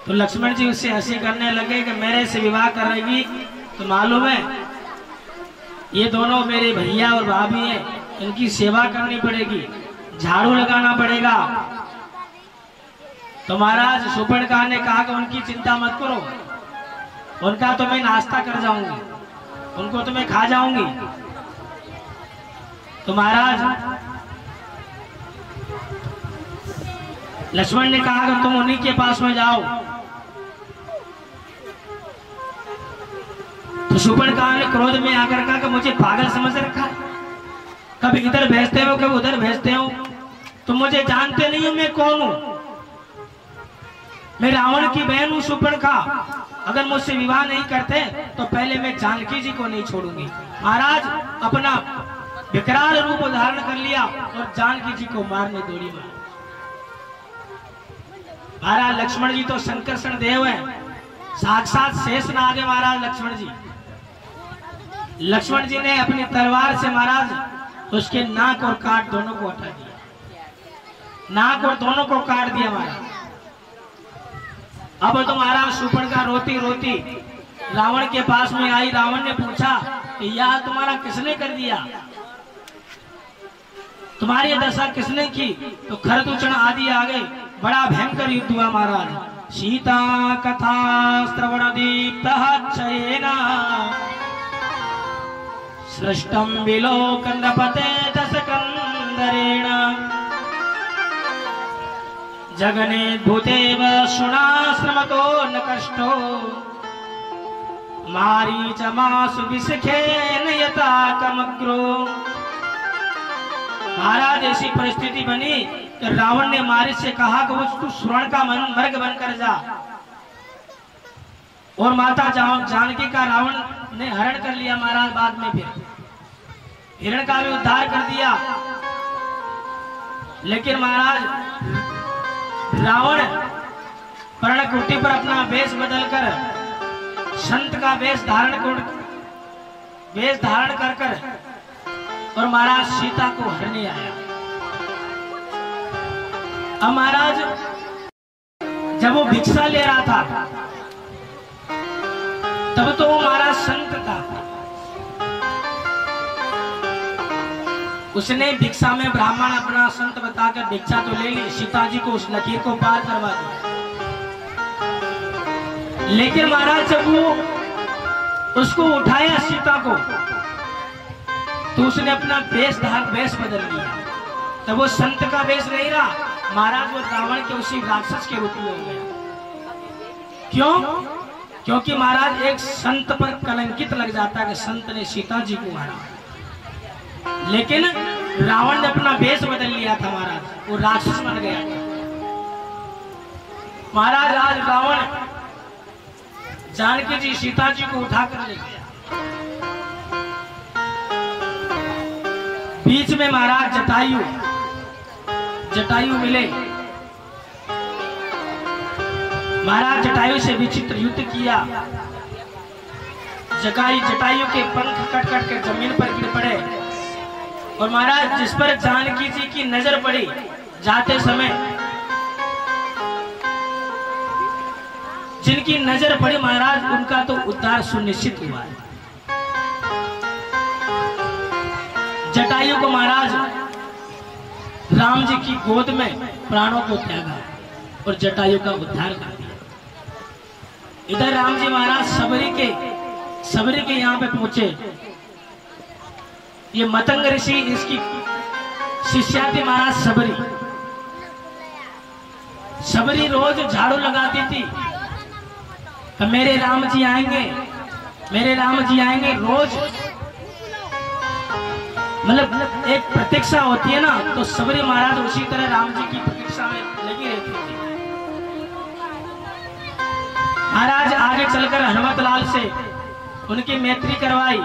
तो लक्ष्मण जी उससे हंसी करने लगे कि मेरे से विवाह कर रही तो मालूम है ये दोनों मेरे भैया और भाभी हैं, इनकी सेवा करनी पड़ेगी, झाड़ू लगाना पड़ेगा। तो महाराज शूर्पणखा ने कहा कि उनकी चिंता मत करो, उनका तो मैं नाश्ता कर जाऊंगी, उनको तो मैं खा जाऊंगी। तो महाराज लक्ष्मण ने कहा कि तुम उन्हीं के पास में जाओ। तो शूर्पणखा ने क्रोध में आकर कहा कि मुझे पागल समझ रखा है, कभी इधर भेजते हो कभी उधर भेजते हो, तुम मुझे जानते नहीं हो मैं कौन हूं। मैं रावण की बहन हूं शूर्पणखा, अगर मुझसे विवाह नहीं करते तो पहले मैं जानकी जी को नहीं छोड़ूंगी। महाराज अपना विकराल रूप धारण कर लिया और जानकी जी को मारने दौड़ी। महाराज लक्ष्मण जी तो संकर्षण देव है, साक्षात शेष नाग है महाराज लक्ष्मण जी। लक्ष्मण जी ने अपनी तलवार से महाराज उसके नाक और काट दोनों को हटा दिया, नाक और दोनों को काट दिया महाराज। अब तो महाराज शूर्पणखा रोती रोती रावण के पास में आई। रावण ने पूछा कि यह तुम्हारा किसने कर दिया, तुम्हारी दशा किसने की। तो खरदूषण आदि आ गए, बड़ा भयंकर युद्ध हुआ महाराज। सीता कथा श्रवण दीप्तः चयेना सृष्टम विलोकन नृपते दशकंदरेण जगने भूतेव शुणाश्रमतो न कष्टो मारीचमासु विशिखेन यथा कमग्रो। महाराज ऐसी परिस्थिति बनी कि रावण ने मारिच से कहा कि वो तू स्वर्ण का मन मर्ग बनकर जा, और माता जानकी का रावण ने हरण कर लिया महाराज। बाद में फिर हिरण का भी उद्धार कर दिया, लेकिन महाराज रावण पर्णकुटी पर अपना वेश बदलकर संत का वेश धारण कर वेश धारण कर कर और महाराज सीता को हरने आया। अब महाराज जब वो भिक्षा ले रहा था तब तो वो महाराज संत था, उसने भिक्षा में ब्राह्मण अपना संत बताकर भिक्षा तो ले ली, सीता जी को उस लकीर को पार करवा दिया। लेकिन महाराज जब वो उसको उठाया सीता को तो उसने अपना वेश धार वेश बदल लिया, तब वो संत का वेश नहीं रहा महाराज, वो रावण के उसी राक्षस के रूप में हो गया। क्यों? क्योंकि महाराज एक संत पर कलंकित लग जाता है कि संत ने सीता जी को मारा, लेकिन रावण ने अपना वेश बदल लिया था महाराज, वो राक्षस बन गया था। महाराज आज रावण जानकी जी सीता जी को उठाकर ले गया। बीच में महाराज जटायु जटायु मिले, महाराज जटायु से विचित्र युद्ध किया। जटायु जटायु के पंख कट कट के जमीन पर गिर पड़े, और महाराज जिस पर जानकी जी की नजर पड़ी जाते समय, जिनकी नजर पड़ी महाराज उनका तो उद्धार सुनिश्चित हुआ है। जटायु को महाराज राम जी की गोद में प्राणों को त्यागा और जटायु का उद्धार कर दिया। इधर राम जी महाराज सबरी के सबरी के यहाँ पे पहुंचे। ये मतंग ऋषि इसकी शिष्या थी महाराज सबरी। सबरी रोज झाड़ू लगाती थी, तो मेरे राम जी आएंगे मेरे राम जी आएंगे रोज, मतलब एक प्रतीक्षा होती है ना, तो सबरी महाराज उसी तरह राम जी की प्रतीक्षा में लगी रहती थी। महाराज आगे चलकर हनुमत लाल से उनकी मैत्री करवाई,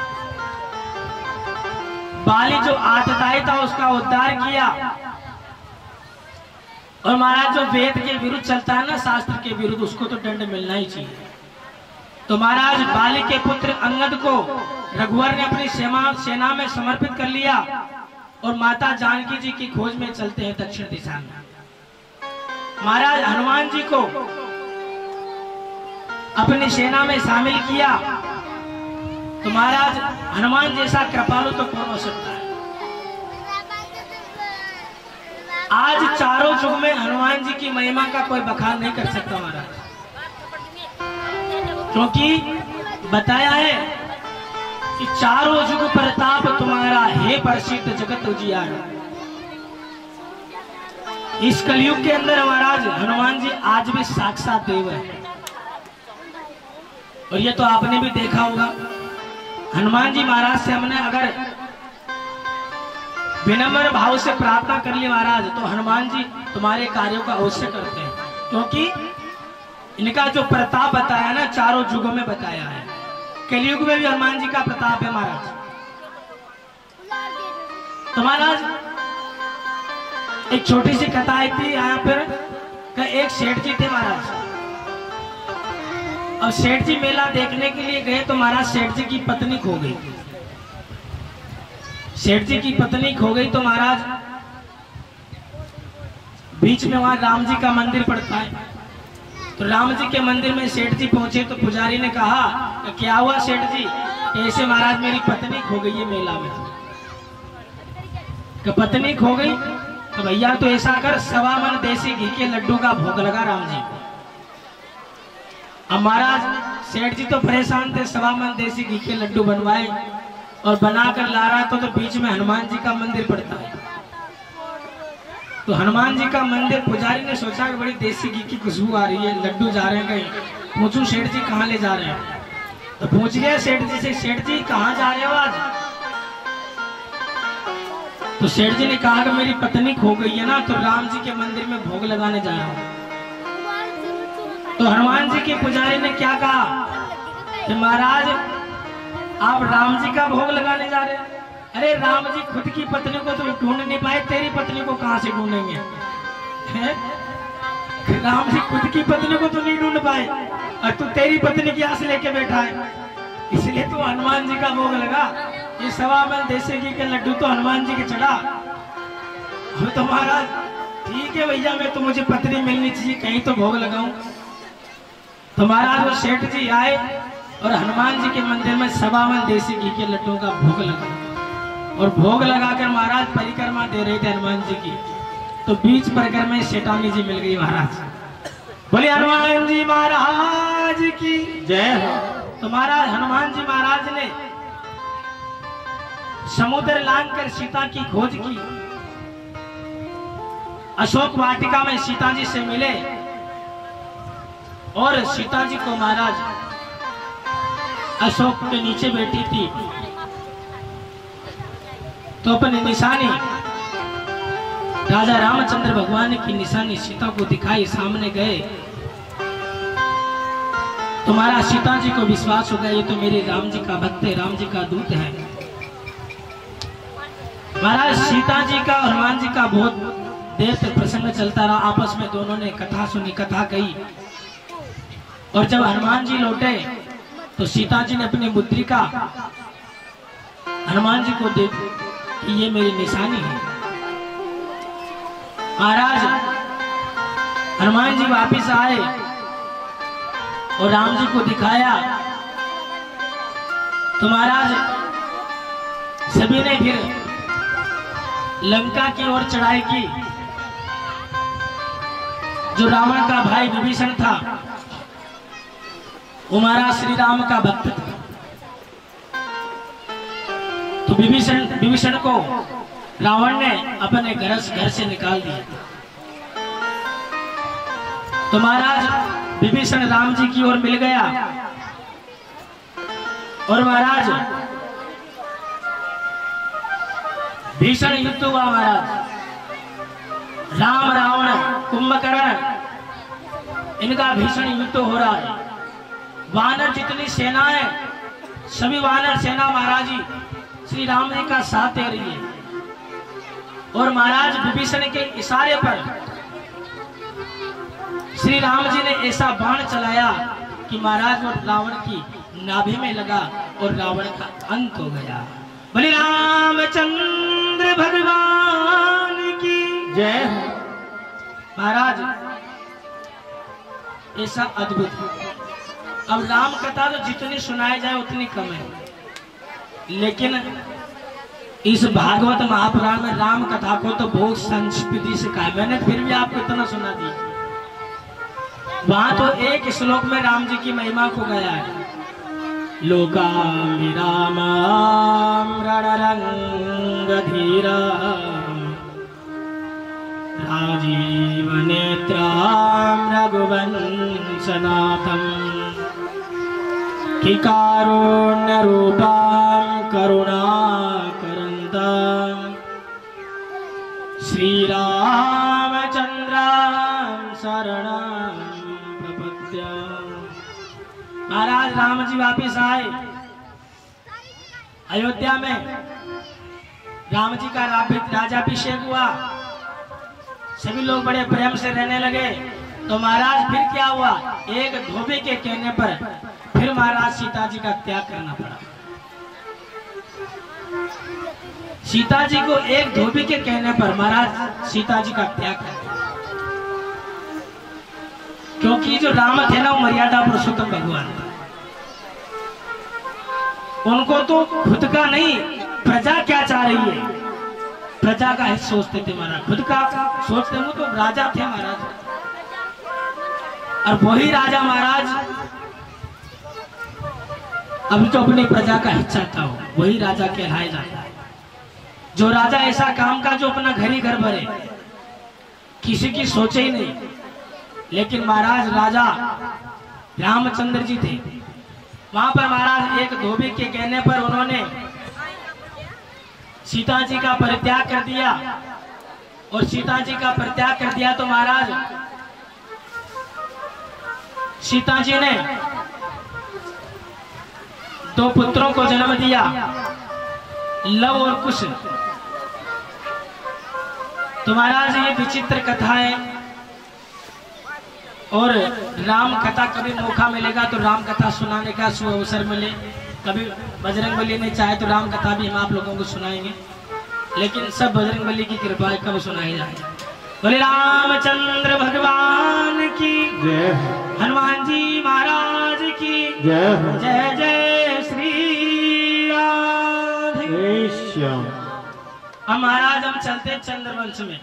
बाली जो आतताई था उसका उद्धार किया, और महाराज जो वेद के विरुद्ध चलता है ना, शास्त्र के विरुद्ध, उसको तो दंड मिलना ही चाहिए। तो महाराज बाली के पुत्र अंगद को रघुवर ने अपनी सेना सेना में समर्पित कर लिया, और माता जानकी जी की खोज में चलते हैं दक्षिण दिशा में। महाराज हनुमान जी को अपनी सेना में शामिल किया तो महाराज हनुमान जैसा कृपालु तो कौन हो सकता है। आज चारों युग में हनुमान जी की महिमा का कोई बखान नहीं कर सकता महाराज, क्योंकि बताया है कि चारों युग प्रताप तुम्हारा हे प्रसिद्ध जगत उजियारा। इस कलयुग के अंदर महाराज हनुमान जी आज भी साक्षात देव है। और ये तो आपने भी देखा होगा, हनुमान जी महाराज से हमने अगर विनम्र भाव से प्रार्थना कर ली महाराज तो हनुमान जी तुम्हारे कार्यों का अवश्य करते हैं, क्योंकि इनका जो प्रताप बताया ना चारों युगों में बताया है। कलयुग में भी हनुमान जी का प्रताप है महाराज। तो महाराज एक छोटी सी कथा आई थी यहाँ पर, एक सेठ जी थे महाराज। अब सेठ जी मेला देखने के लिए गए तो महाराज सेठ जी की पत्नी खो गई। सेठ जी की पत्नी खो गई तो महाराज बीच में वहां राम जी का मंदिर पड़ता है। तो राम जी के मंदिर में सेठ जी पहुंचे तो पुजारी ने कहा क्या हुआ सेठ जी, ऐसे महाराज मेरी पत्नी खो गई है मेला में। कि पत्नी खो गई तो भैया तो ऐसा कर सवा मन देसी घी के लड्डू का भोग लगा राम जी। अब महाराज सेठ जी तो परेशान थे, सवा मन देसी घी के लड्डू बनवाए और बनाकर ला रहा था तो बीच में हनुमान जी का मंदिर पड़ता है। तो हनुमान जी का मंदिर, पुजारी ने सोचा कि बड़ी देसी घी की खुशबू आ रही है, लड्डू जा रहे हैं कहीं, पूछूं सेठ जी कहाँ ले जा रहे हैं। तो पूछ गया सेठ जी से, सेठ जी कहाँ जा रहे हो आज। तो सेठ जी ने कहा कि मेरी पत्नी खो गई है ना, तो राम जी के मंदिर में भोग लगाने जा रहा हूँ। तो हनुमान जी के पुजारी ने क्या कहा कि महाराज आप राम जी का भोग लगाने जा रहे हैं। अरे राम जी खुद की पत्नी को तो ढूंढ नहीं पाए, तेरी पत्नी को कहां से ढूंढेंगे। राम जी खुद की पत्नी को तो नहीं ढूंढ पाए और तू तेरी पत्नी की आस लेके बैठा है, इसलिए तो हनुमान जी का भोग लगा। ये सवा मन देसी घी के लड्डू तो हनुमान जी के चढ़ा। हम तो महाराज ठीक है भैया, मैं तो मुझे पत्नी मिलनी चाहिए, कहीं तो भोग लगाऊं। तो महाराज वो सेठ जी आए और हनुमान जी के मंदिर में सवा मन देसी घी के लड्डू का भोग लगा और भोग लगाकर महाराज परिक्रमा दे रहे थे हनुमान जी की। तो बीच परिक्रमा में सेठानी जी मिल गई महाराज। बोले हनुमान जी महाराज की जय हो। तो महाराज हनुमान जी महाराज ने समुद्र लांघ कर सीता की खोज की। अशोक वाटिका में सीता जी से मिले और सीता जी को महाराज अशोक के नीचे बैठी थी तो अपनी निशानी राजा रामचंद्र भगवान की निशानी सीता को दिखाई। सामने गए तो महाराज सीता जी को विश्वास हो गया ये तो मेरे राम जी का भक्त है, राम जी का दूत है। महाराज सीता जी का और हनुमान जी का बहुत देर तक प्रसंग चलता रहा। आपस में दोनों ने कथा सुनी, कथा कही और जब हनुमान जी लौटे तो सीता जी ने अपनी मुद्रिका हनुमान जी को दे कि ये मेरी निशानी है। महाराज हनुमान जी वापिस आए और राम जी को दिखाया तो महाराज सभी ने फिर लंका की ओर चढ़ाई की। जो रावण का भाई विभीषण था वो महाराज श्री राम का भक्त था। तो विभीषण विभीषण को रावण ने अपने घर घर से निकाल दिया। तो महाराज विभीषण राम जी की ओर मिल गया और महाराज भीषण युद्ध हुआ। महाराज राम रावण कुंभकर्ण इनका भीषण युद्ध हो रहा है। वानर जितनी सेना है सभी वानर सेना महाराज जी श्री राम जी का साथ दे रही है और महाराज विभीषण के इशारे पर श्री राम जी ने ऐसा बाण चलाया कि महाराज वो रावण की नाभि में लगा और रावण का अंत हो गया। बोले रामचंद्र भगवान की जय हो। महाराज ऐसा अद्भुत अब राम कथा तो जितनी सुनाई जाए उतनी कम है, लेकिन इस भागवत महापुराण में राम कथा को तो बहुत संस्कृति से कहा, मैंने फिर भी आपको इतना सुना दी। वहां तो एक श्लोक में राम जी की महिमा को गया है, लोकाभिरामं रणरंगधीरा राजीवनेत्रां रघुवंशनाथं किकारुण्यरूपां करुणाकरन्तं श्रीरामचन्द्रं शरणं प्रपद्ये। महाराज राम जी वापिस आए अयोध्या में, राम जी का राजाभिषेक हुआ, सभी लोग बड़े प्रेम से रहने लगे। तो महाराज फिर क्या हुआ, एक धोबी के कहने पर फिर महाराज सीता जी का त्याग करना पड़ा। सीता जी को एक धोबी के कहने पर महाराज सीता जी का त्याग कर दिया, क्योंकि जो राम थे ना वो मर्यादा पुरुषोत्तम भगवान थे। उनको तो खुद का नहीं, प्रजा क्या चाह रही है, प्रजा का हित सोचते थे महाराज, खुद का सोचते वो तो राजा थे महाराज। और वही राजा महाराज अब तो अपनी प्रजा का हित चाहता हो, वही राजा कहलाया जाता है। जो राजा ऐसा काम का जो अपना घर ही घर भरे, किसी की सोचे ही नहीं। लेकिन महाराज राजा रामचंद्र जी थे, वहां पर महाराज एक धोबी के कहने पर उन्होंने सीता जी का परित्याग कर दिया। और सीता जी का परित्याग कर दिया तो महाराज सीता जी ने दो पुत्रों को जन्म दिया, लव और कुश। तो महाराज ये विचित्र कथा है, और राम कथा कभी मौका मिलेगा तो राम कथा सुनाने का शुभ अवसर मिले, कभी बजरंगबली ने चाहे तो राम कथा भी हम आप लोगों को सुनाएंगे, लेकिन सब बजरंगबली की कृपा कब सुनाई जाए। बोले रामचंद्र भगवान की जय, हनुमान जी महाराज की जय, जय जय श्री राधे श्याम। हम महाराज हम चलते चंद्रवंश में,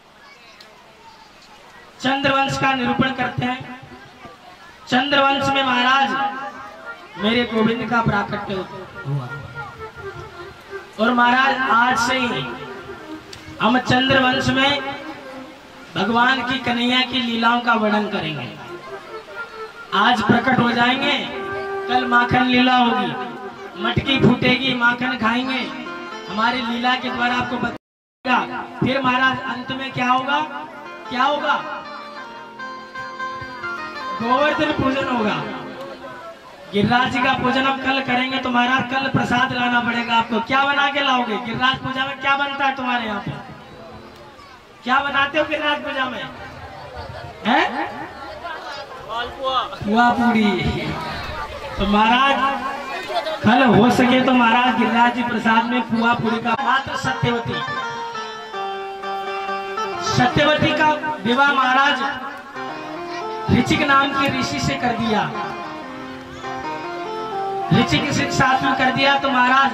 चंद्रवंश का निरूपण करते हैं। चंद्रवंश में महाराज मेरे गोविंद का प्राकट्य हुआ, और महाराज आज से ही हम चंद्रवंश में भगवान की कन्हैया की लीलाओं का वर्णन करेंगे। आज प्रकट हो जाएंगे, कल माखन लीला होगी, मटकी फूटेगी, माखन खाएंगे, हमारी लीला के द्वारा आपको बताएगा। फिर महाराज अंत में क्या होगा, क्या होगा, गोवर्धन पूजन होगा। गिरिराज जी का पूजन हम कल करेंगे, तो महाराज कल प्रसाद लाना पड़ेगा आपको। क्या बना के लाओगे? गिरिराज पूजा में क्या बनता है तुम्हारे यहाँ पे, क्या बनाते हो गिरिराज पूजा में? हैं? पुआ पूरी। तो महाराज कल हो सके तो महाराज गिरिराज जी प्रसाद में पुआ पूरी का। मात्र सत्यवती, सत्यवती का विवाह महाराज ऋचिक नाम की ऋषि से कर दिया। ऋचिक से साथ में कर दिया तो महाराज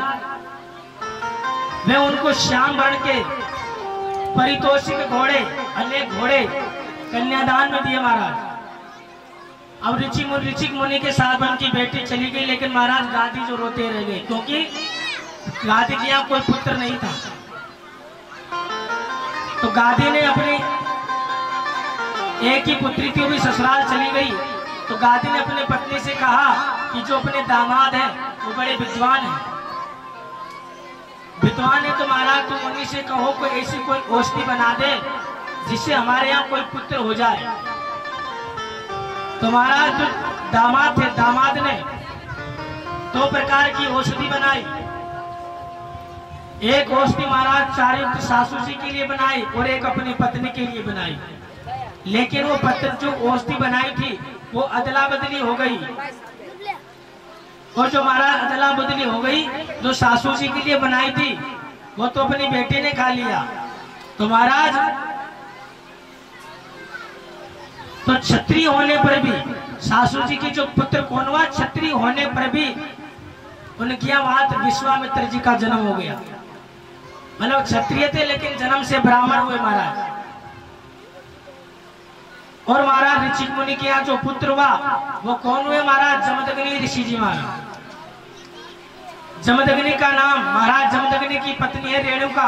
वे उनको श्याम वर्ण के परितोषिक घोड़े, अनेक घोड़े कन्यादान में दिए महाराज। अब ऋषि मुनि ऋचिक मुनि के साथ उनकी बेटी चली गई, लेकिन महाराज गादी जो रोते रह गए, क्योंकि गादी के यहाँ कोई पुत्र नहीं था। तो गादी ने अपनी एक ही पुत्री थी, वो भी ससुराल चली गई। तो गादी ने अपने पत्नी से कहा कि जो अपने दामाद हैं वो बड़े विद्वान हैं, विद्वान है तो महाराज तुम उन्हीं से कहो कोई ऐसी कोई औषधि बना दे जिससे हमारे यहाँ कोई पुत्र हो जाए। तो महाराज जो दामाद थे, दामाद ने दो प्रकार की औषधि बनाई। एक औषधि महाराज चारित्र सासू जी के लिए बनाई और एक अपनी पत्नी के लिए बनाई। लेकिन वो पत्नी जो औषधि बनाई थी वो अदला बदली हो गई, और जो महाराज अदला बदली हो गई, जो सासू जी के लिए बनाई थी वो तो अपनी बेटी ने खा लिया। तो महाराज तो क्षत्रिय होने पर भी सासू जी की जो पुत्र कौन हुआ, क्षत्रिय होने पर भी उनकी बात विश्वामित्र जी का जन्म हो गया। मतलब क्षत्रिय थे लेकिन जन्म से ब्राह्मण हुए महाराज। और महाराज ऋषि मुनि के यहाँ जो पुत्र हुआ वो कौन हुए महाराज, जमदग्नि ऋषि जी महाराज। जमदग्नि का नाम, महाराज जमदग्नि की पत्नी है रेणुका,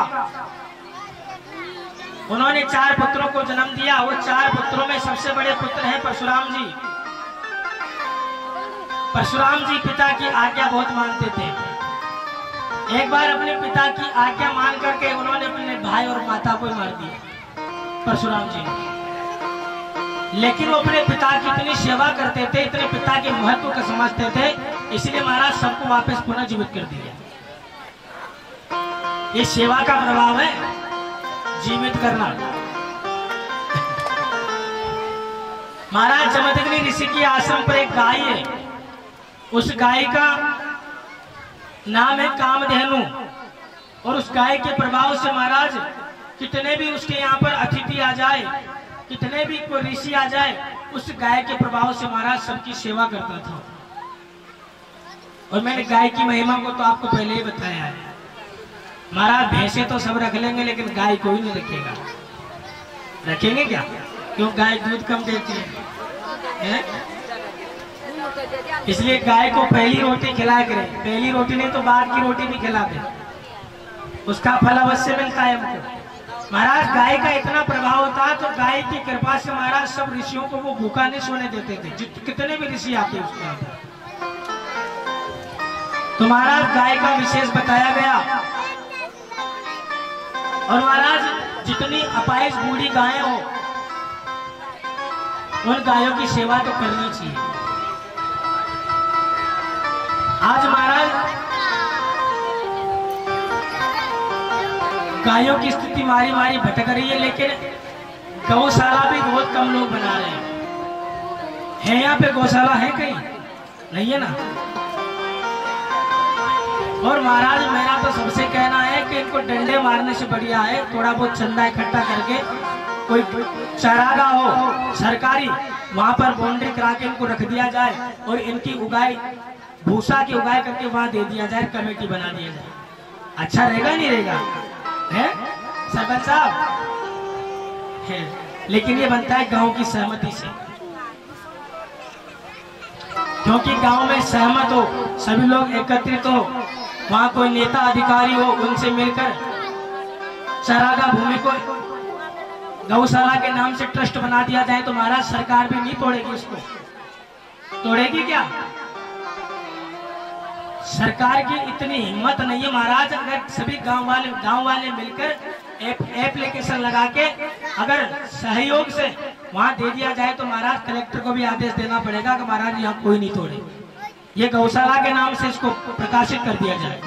उन्होंने चार पुत्रों को जन्म दिया। वो चार पुत्रों में सबसे बड़े पुत्र हैं परशुराम जी। परशुराम जी पिता की आज्ञा बहुत मानते थे। एक बार अपने पिता की आज्ञा मान करके उन्होंने अपने भाई और माता को मार दिया परशुराम जी ने। लेकिन वो अपने पिता की इतनी सेवा करते थे, इतने पिता के महत्व को समझते थे, इसलिए महाराज सबको वापस पुनः जीवित कर दिया। ये सेवा का प्रभाव है, जीवित करना। महाराज जमदग्नि ऋषि के आश्रम पर एक गाय है, उस गाय का नाम है कामधेनु। और उस गाय के प्रभाव से महाराज कितने भी उसके यहाँ पर अतिथि आ जाए, कितने भी कोई ऋषि आ जाए, उस गाय के प्रभाव से महाराज सबकी सेवा करता था। और मैंने गाय की महिमा को तो आपको पहले ही बताया है महाराज। भैंसे तो सब रख लेंगे लेकिन गाय कोई नहीं रखेगा। रखेंगे क्या? क्यों? गाय दूध कम देती है, है? इसलिए गाय को पहली रोटी खिलाया करें, पहली रोटी नहीं तो बाद की रोटी भी खिला दे, उसका फल अवश्य मिलता है हमको। महाराज गाय का इतना प्रभाव होता, तो गाय की कृपा से महाराज सब ऋषियों को वो भूखा नहीं सोने देते थे, कितने भी ऋषि आते उसके। तो महाराज गाय का विशेष बताया गया। और महाराज जितनी अपाहिज बूढ़ी गायें हो, उन गायों की सेवा तो करनी चाहिए। आज महाराज गायों की स्थिति मारी मारी भटक रही है, लेकिन गौशाला भी बहुत कम लोग बना रहे हैं। है यहाँ पे गौशाला है कहीं? नहीं है ना। और महाराज मेरा तो सबसे कहना है कि इनको डंडे मारने से बढ़िया है थोड़ा बहुत चंदा इकट्ठा करके कोई चरागाह हो सरकारी, वहां पर बाउंड्री करा के इनको रख दिया जाए और इनकी उगाई भूसा की उगाई करके वहां दे दिया जाए, कमेटी बना दिया जाए। अच्छा रहेगा नहीं रहेगा? है सरपंच साहब है, लेकिन ये बनता है गांव की सहमति से, क्योंकि गांव में सहमत हो, सभी लोग एकत्रित हो, वहां कोई नेता अधिकारी हो, उनसे मिलकर चरागाह भूमि को गौशाला के नाम से ट्रस्ट बना दिया जाए, तो महाराज सरकार भी नहीं तोड़ेगी उसको। तोड़ेगी क्या? सरकार की इतनी हिम्मत नहीं है महाराज। अगर सभी गांव वाले गांव वाले मिलकर एप, एप्लीकेशन लगा के अगर सहयोग से वहां दे दिया जाए, तो महाराज कलेक्टर को भी आदेश देना पड़ेगा कि महाराज यहाँ कोई नहीं तोड़े, ये गौशाला के नाम से इसको प्रकाशित कर दिया जाए।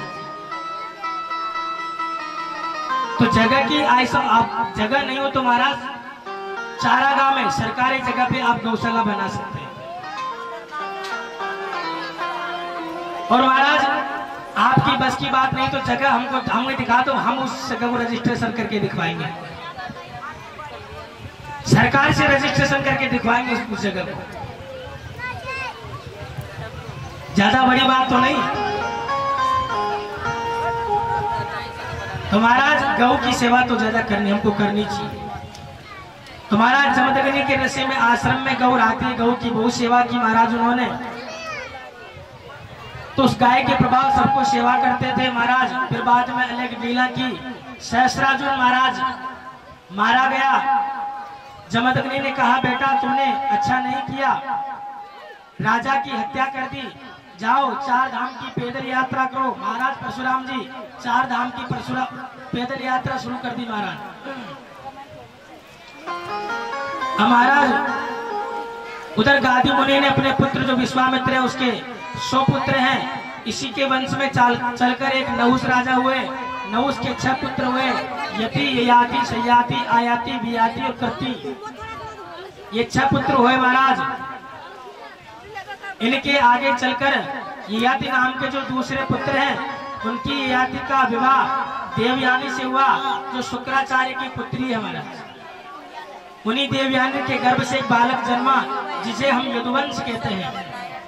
तो जगह की ऐसा आप जगह नहीं हो तो महाराज चारागाह में सरकारी जगह पे आप गौशाला बना सकते हैं। और महाराज आपकी बस की बात नहीं तो जगह हमको हमें दिखा दो, हम उस जगह को रजिस्ट्रेशन करके दिखवाएंगे, सरकार से रजिस्ट्रेशन करके दिखवाएंगे उस जगह को। ज्यादा बड़ी बात तो नहीं। तो महाराज गौ की सेवा तो ज्यादा करनी हमको करनी चाहिए। तो महाराज जमदग्नि के ऋषि में आश्रम में गौ आती है, गौ की बहुत सेवा की महाराज उन्होंने। तो उस गाय के प्रभाव सबको सेवा करते थे महाराज। फिर बाद में अलग लीला की, सहस्रार्जुन महाराज मारा गया। जमदग्नि ने कहा बेटा तुमने अच्छा नहीं किया, राजा की हत्या कर दी, जाओ चार धाम की पैदल यात्रा करो। महाराज परशुराम जी चार धाम की परशुराम पैदल यात्रा शुरू कर दी महाराज। महाराज उधर गादी मुनि ने अपने पुत्र जो विश्वामित्र है उसके सौ पुत्र हैं, इसी के वंश में चल चलकर एक नहुस राजा हुए। नहुस के छह पुत्र हुए, यति, ययाति, सयाति, आयाति, वियाति और कृति, ये छह पुत्र हुए महाराज। इनके आगे चलकर ययाति नाम के जो दूसरे पुत्र हैं, उनकी ययाति का विवाह देवयानी से हुआ जो शुक्राचार्य की पुत्री है महाराज। उन्हीं देवयानी के गर्भ से एक बालक जन्मा जिसे हम यदुवंश कहते हैं।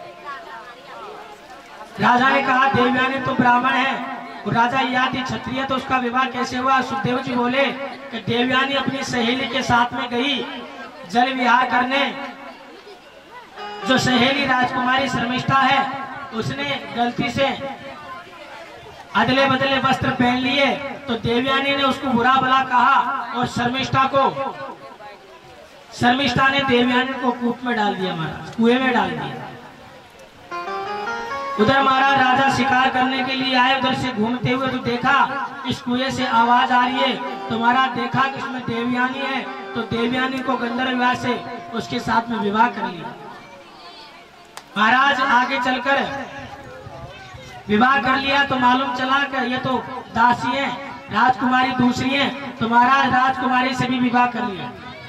राजा ने कहा देवयानी तो ब्राह्मण है और राजा याद थी क्षत्रिय, तो उसका विवाह कैसे हुआ? सुखदेव जी बोले कि देवयानी अपनी सहेली के साथ में गई जल विहार करने। जो सहेली राजकुमारी शर्मिष्ठा है उसने गलती से अदले बदले वस्त्र पहन लिए, तो देवयानी ने उसको बुरा भला कहा और शर्मिष्ठा को शर्मिष्ठा ने देवयानी को कूप में डाल दिया, महाराज कुएं में डाल दिया। उधर महाराज राजा शिकार करने के लिए आए, उधर से घूमते हुए तो देखा इस कुएं से आवाज आ रही है, तो महाराज देखा कि इसमें देवयानी है, तो देवयानी को गंधर्व विवाह से उसके साथ में विवाह कर लिया। महाराज आगे चलकर विवाह कर लिया तो मालूम चला कि ये तो दासी है, राजकुमारी दूसरी है, तो महाराज राजकुमारी से भी विवाह कर लिया।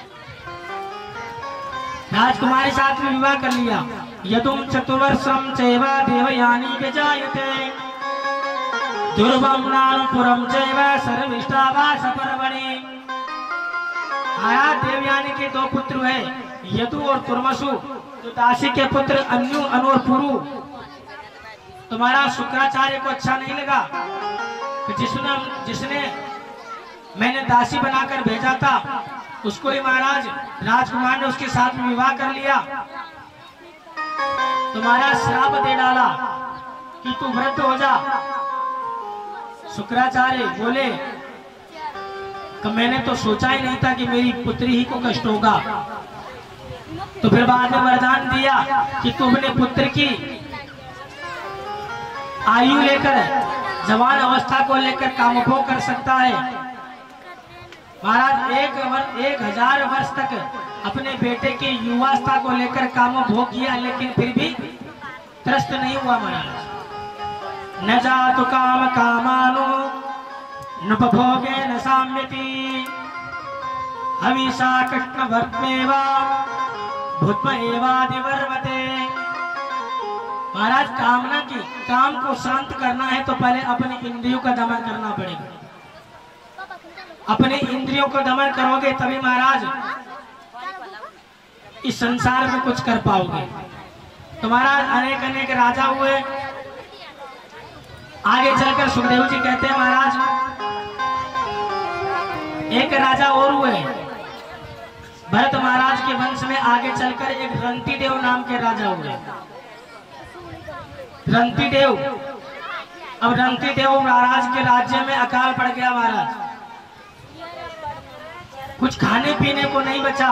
राजकुमारी साथ में विवाह कर लिया। यदुम चतुर्वर्षम चैव देवयानी व्यजायते दुर्वम नानुपुरम चैव सर्विष्ठा वास पर्वणि। आया देवयानी के दो पुत्र हुए, यदु और तुर्मसु। तो दासी के पुत्र अन्यु अनु और पुरु। तुम्हारा शुक्राचार्य को अच्छा नहीं लगा कि जिसने जिसने मैंने दासी बनाकर भेजा था उसको ही महाराज राजकुमार ने उसके साथ में विवाह कर लिया। तुम्हारा श्राप दे डाला कि तू वृद्ध हो जा। शुक्राचार्य बोले कि मैंने तो सोचा ही नहीं था कि मेरी पुत्री ही को कष्ट होगा। तो फिर बाद में वरदान दिया कि तू अपने पुत्र की आयु लेकर जवान अवस्था को लेकर कामभोग कर सकता है। महाराज एक वर्ष एक हजार वर्ष तक अपने बेटे की युवावस्था को लेकर कामभोग किया, लेकिन फिर भी त्रस्त नहीं हुआ। महाराज न जातु काम कामानो नुपभोगे न साम्यति हमेशा कृष्ण भक्मेवा भूत्म एवादिवर्वते। महाराज कामना की काम को शांत करना है तो पहले अपने इंद्रियों का दमन करना पड़ेगा। अपने इंद्रियों को दमन करोगे तभी महाराज इस संसार में कुछ कर पाओगे। तुम्हारा अनेक अनेक राजा हुए। आगे चलकर सुखदेव जी कहते हैं महाराज एक राजा और हुए भरत महाराज के वंश में। आगे चलकर एक रंती देव नाम के राजा हुए। रंती देव अब रंती देव महाराज के राज्य में अकाल पड़ गया। महाराज कुछ खाने पीने को नहीं बचा।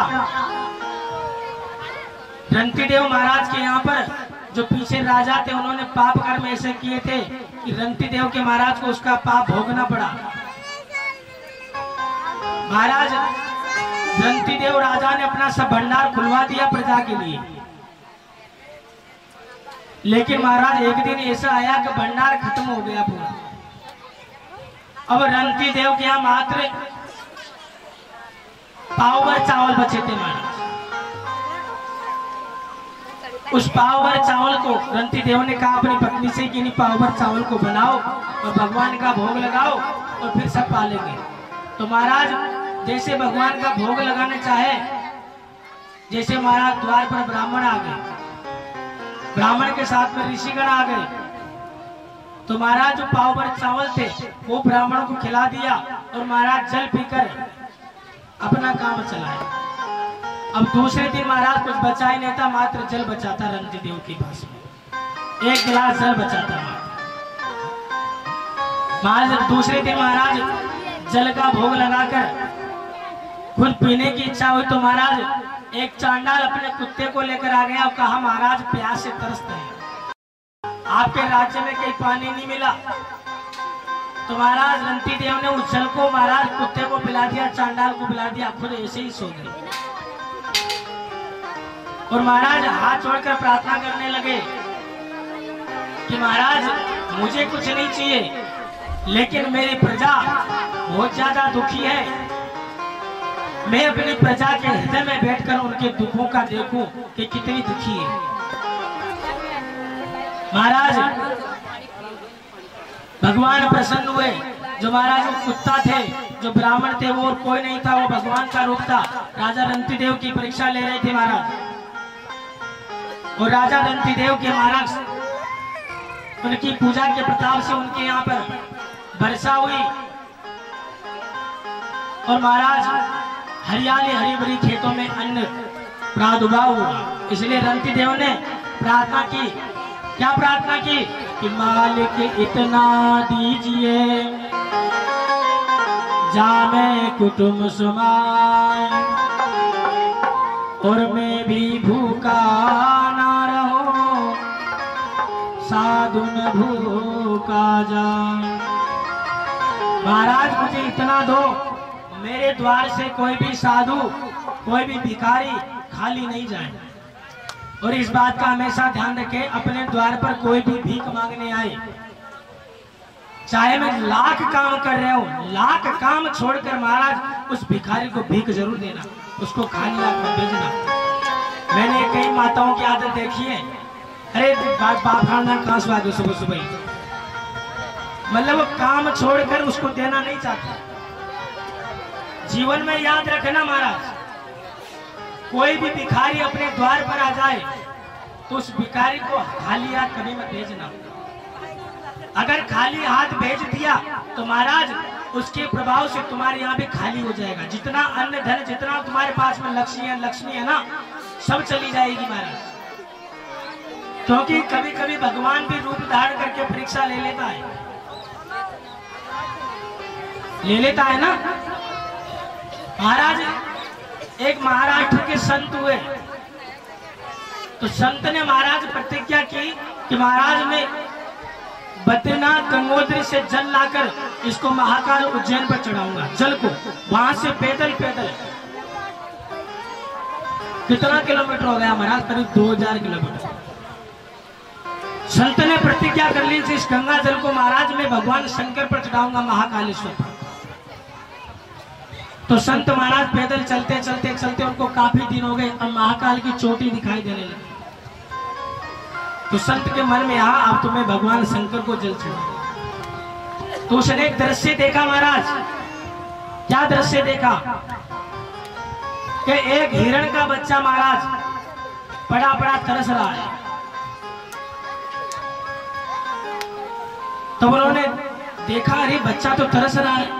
रंती देव महाराज के यहाँ पर जो पीछे राजा थे उन्होंने पाप कर्म ऐसे किए थे कि रंती देव के महाराज को उसका पाप भोगना पड़ा। महाराज रंती देव राजा ने अपना सब भंडार खुलवा दिया प्रजा के लिए, लेकिन महाराज एक दिन ऐसा आया कि भंडार खत्म हो गया पूरा। अब रंती देव के यहाँ मात्र पाव भर चावल बचे थे। महाराज उस पाव भर चावल को रंती देव ने कहा अपनी पत्नी से कि नहीं पाव भर चावल को बनाओ और भगवान का भोग लगाओ और फिर सब पालेंगे। तो महाराज जैसे भगवान का भोग लगाने चाहे, जैसे महाराज द्वार पर ब्राह्मण आ गए, ब्राह्मण के साथ में ऋषिगण आ गए, तो महाराज जो पाव भर चावल थे वो ब्राह्मण को खिला दिया और महाराज जल पीकर अपना काम चलाया। अब दूसरे दिन महाराज कुछ बचा ही नहीं था, मात्र जल बचा था रंती देव के पास में, एक गिलास जल बचा था। महाराज दूसरे दिन महाराज जल का भोग लगाकर खुद पीने की इच्छा हुई तो महाराज एक चांडाल अपने कुत्ते को लेकर आ गया और कहा महाराज प्यास से तरसते हैं, आपके राज्य में कहीं पानी नहीं मिला। तो महाराज रंती देव ने उस जल को महाराज कुत्ते को पिला दिया, चांडाल को पिला दिया, खुद ऐसे ही सो गए। और महाराज हाथ जोड़कर प्रार्थना करने लगे कि महाराज मुझे कुछ नहीं चाहिए, लेकिन मेरी प्रजा बहुत ज्यादा दुखी है। मैं अपनी प्रजा के हृदय में बैठकर उनके दुखों का देखूं कि कितनी दुखी है। महाराज भगवान प्रसन्न हुए। जो महाराज वो कुत्ता थे जो ब्राह्मण थे वो और कोई नहीं था, वो भगवान का रूप था। राजा रंतिदेव की परीक्षा ले रहे थे महाराज, और राजा रंतिदेव के महाराज उनकी पूजा के प्रताप से उनके यहाँ पर वर्षा हुई, और महाराज हरियाली हरी भरी खेतों में अन्न प्रादुर्भाव हुआ। इसलिए रंतिदेव ने प्रार्थना की, क्या प्रार्थना की कि मालिक इतना दीजिए जामे कुटुंब समाए, और मैं भी भूखा ना रहो, साधु न भूखा जाए। महाराज मुझे इतना दो, मेरे द्वार से कोई भी साधु कोई भी भिखारी खाली नहीं जाए। और इस बात का हमेशा ध्यान रखें, अपने द्वार पर कोई भी भीख मांगने आए, चाहे मैं लाख काम कर रहा हूँ, लाख काम छोड़कर महाराज उस भिखारी को भीख जरूर देना, उसको खाली हाथ मत भेजना। मैंने कई माताओं की आदत देखी है, अरे बाप खानदान कहाँ से आ गए सुबह सुबह, मतलब वो काम छोड़कर उसको देना नहीं चाहता। जीवन में याद रखना महाराज, कोई भी भिखारी अपने द्वार पर आ जाए तो उस भिखारी को खाली हाथ कभी मत भेजना। अगर खाली हाथ भेज दिया तो महाराज उसके प्रभाव से तुम्हारे यहाँ भी खाली हो जाएगा। जितना अन्न धन, जितना तुम्हारे पास में लक्ष्मी है लक्ष्मी है ना, सब चली जाएगी महाराज। क्योंकि कभी कभी भगवान भी रूप धारण करके परीक्षा ले लेता है, ले लेता है ना। महाराज एक महाराष्ट्र के संत हुए, तो संत ने महाराज प्रतिज्ञा की कि महाराज मैं बद्रीनाथ गंगोत्री से जल लाकर इसको महाकाल उज्जैन पर चढ़ाऊंगा, जल को वहां से पैदल पैदल। कितना किलोमीटर हो गया महाराज? करीब दो हजार किलोमीटर। संत ने प्रतिज्ञा कर ली इस गंगा जल को महाराज मैं भगवान शंकर पर चढ़ाऊंगा, महाकालेश्वर पर। तो संत महाराज पैदल चलते चलते चलते उनको काफी दिन हो गए, अब महाकाल की चोटी दिखाई देने लगी। तो संत के मन में आ, अब तुम्हें भगवान शंकर को जल चढ़ाओ। तो उसने एक दृश्य देखा महाराज। क्या दृश्य देखा कि एक हिरण का बच्चा महाराज बड़ा बड़ा तरस रहा है। तो उन्होंने देखा, अरे बच्चा तो तरस रहा है,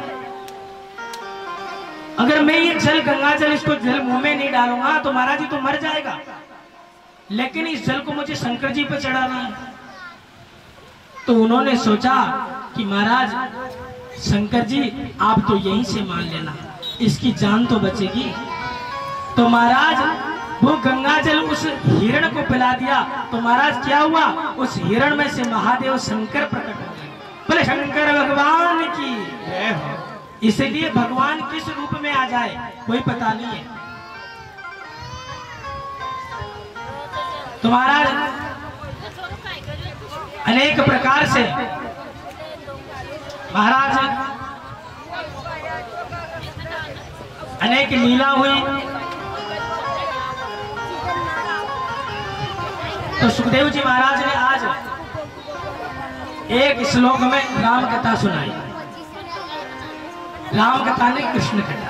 अगर मैं ये जल गंगा जल इसको जल मुंह में नहीं डालूंगा तो महाराज जी तो मर जाएगा, लेकिन इस जल को मुझे शंकर जी पे चढ़ाना है। तो उन्होंने सोचा कि महाराज शंकर जी आप तो यहीं से मान लेना, इसकी जान तो बचेगी। तो महाराज वो गंगा जल उस हिरण को पिला दिया। तो महाराज क्या हुआ, उस हिरण में से महादेव शंकर प्रकट हो गए। बोले शंकर भगवान की जय हो। इसलिए भगवान किस रूप में आ जाए कोई पता नहीं है। तो महाराज अनेक प्रकार से महाराज अनेक लीला हुई। तो सुखदेव जी महाराज ने आज एक श्लोक में राम कथा सुनाई। राम कथा ने कृष्ण कथा।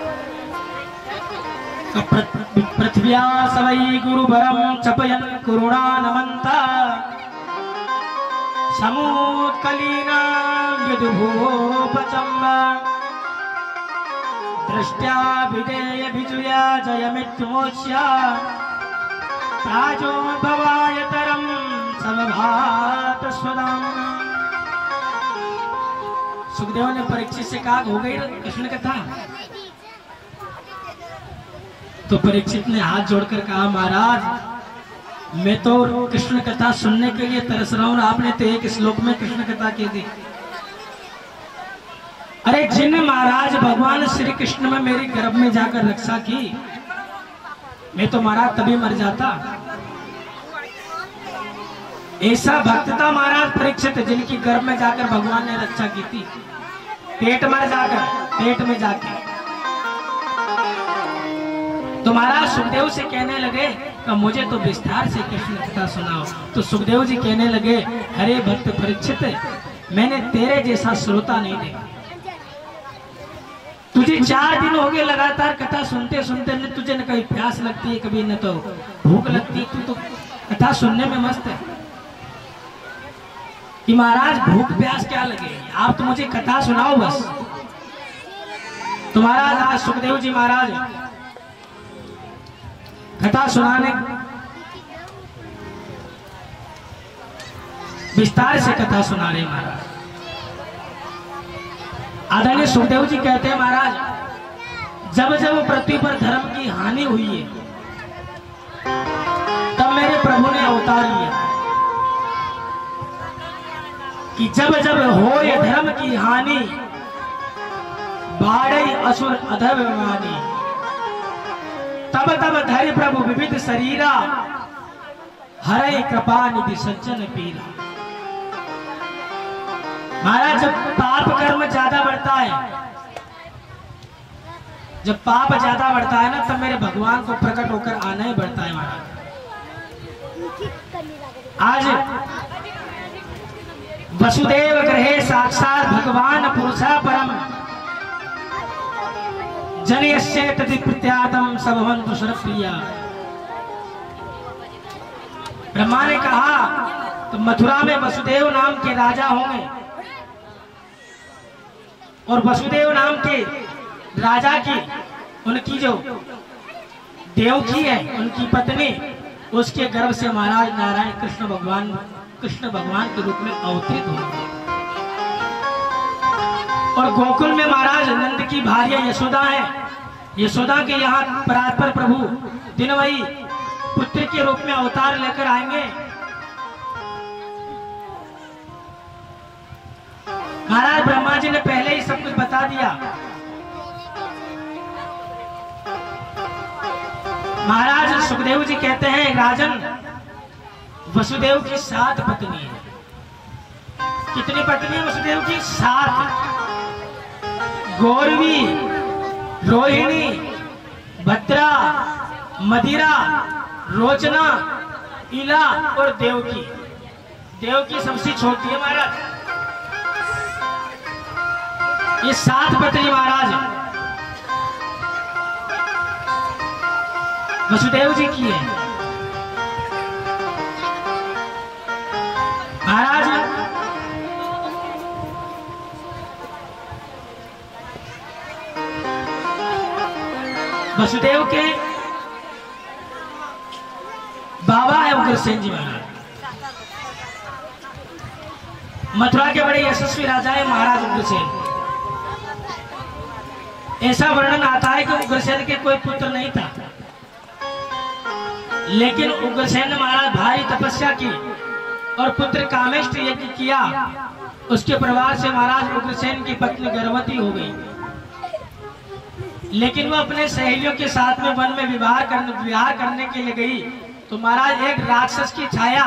पृथ्व्या सवै गुरुवरं चपयन् करुणानमन्ता समुत्कलीना विदुभूपचम्ब दृष्ट्या विदेय विजुया जयमित्युमोच्य प्राजो भवायतरं समभात स्वदाम्। सुखदेव ने परीक्षित से कहा, हो गई कृष्ण कथा? तो परीक्षित ने हाथ जोड़कर कहा, महाराज मैं तो कृष्ण कथा सुनने के लिए तरस रहा हूं, आपने तो एक श्लोक में कृष्ण कथा कह दी। अरे जिन महाराज भगवान श्री कृष्ण में मेरी गर्भ में जाकर रक्षा की, मैं तो महाराज तभी मर जाता। ऐसा भक्त था महाराज परीक्षित, जिनकी गर्भ में जाकर भगवान ने रक्षा की थी, पेट में जाकर, पेट में जाकर। तो महाराज सुखदेव से कहने लगे कि मुझे तो विस्तार से कृष्ण कथा सुनाओ। तो सुखदेव जी कहने लगे, हरे भक्त परीक्षित, मैंने तेरे जैसा श्रोता नहीं देखा। मुझे चार दिन हो गए लगातार कथा सुनते सुनते, न तुझे न कभी प्यास लगती है, कभी न तो भूख लगती है। तू तो कथा सुनने में मस्त है कि महाराज भूख प्यास क्या लगे, आप तो मुझे कथा सुनाओ बस। तो महाराज आज सुखदेव जी महाराज कथा सुनाने विस्तार से कथा सुना रहे महाराज। आदरणीय सुखदेव जी कहते हैं महाराज, जब जब पृथ्वी पर धर्म की हानि हुई है तब मेरे प्रभु ने अवतार लिया कि जब जब हो ये धर्म की हानि, बाढ़े असुर अधर्मानी, तब तब धैर्य प्रभु विविध शरीरा, हरे कृपा निधि सज्जन पीरा। महाराज जब पाप कर्म ज्यादा बढ़ता है, जब पाप ज्यादा बढ़ता है ना, तब मेरे भगवान को प्रकट होकर आना ही बढ़ता है महाराज। आज वसुदेव गृहे साक्षात भगवान पुरुषा परम, जनयस्य तति प्रत्यातम सबवन्तु सर्वप्रिया। ब्रह्मा ने कहा तो मथुरा में वसुदेव नाम के राजा होंगे, और वसुदेव नाम के राजा की उनकी जो देवकी है, उनकी पत्नी, उसके गर्भ से महाराज नारायण कृष्ण भगवान कृष्ण भगवान के रूप में अवतरित होंगे। और गोकुल में महाराज नंद की भार्या यशोदा है, यशोदा के यहाँ परात्पर प्रभु दिनवई पुत्र के रूप में अवतार लेकर आएंगे। महाराज ब्रह्मा जी ने पहले ही सब कुछ बता दिया। महाराज सुखदेव जी कहते हैं, राजन वसुदेव की सात पत्नी है। कितनी पत्नी है वसुदेव की? सात। गौरवी, रोहिणी, भद्रा, मदिरा, रोचना, इला और देवकी। देवकी सबसे छोटी है महाराज। ये सात पत्नी महाराज वसुदेव जी की है। महाराज वसुदेव के बाबा है उग्रसेन जी महाराज। मथुरा के बड़े यशस्वी राजा है महाराज उग्रसेन। ऐसा वर्णन आता है कि उग्रसेन के कोई पुत्र नहीं था, लेकिन उग्रसेन ने महाराज भारी तपस्या की और पुत्र कामेष्ट यज्ञ किया। उसके प्रभाव से महाराज उग्रसेन की पत्नी गर्भवती हो गई, लेकिन वह अपने सहेलियों के साथ में वन में विवाह करने विवाह करने के लिए गई तो महाराज एक राक्षस की छाया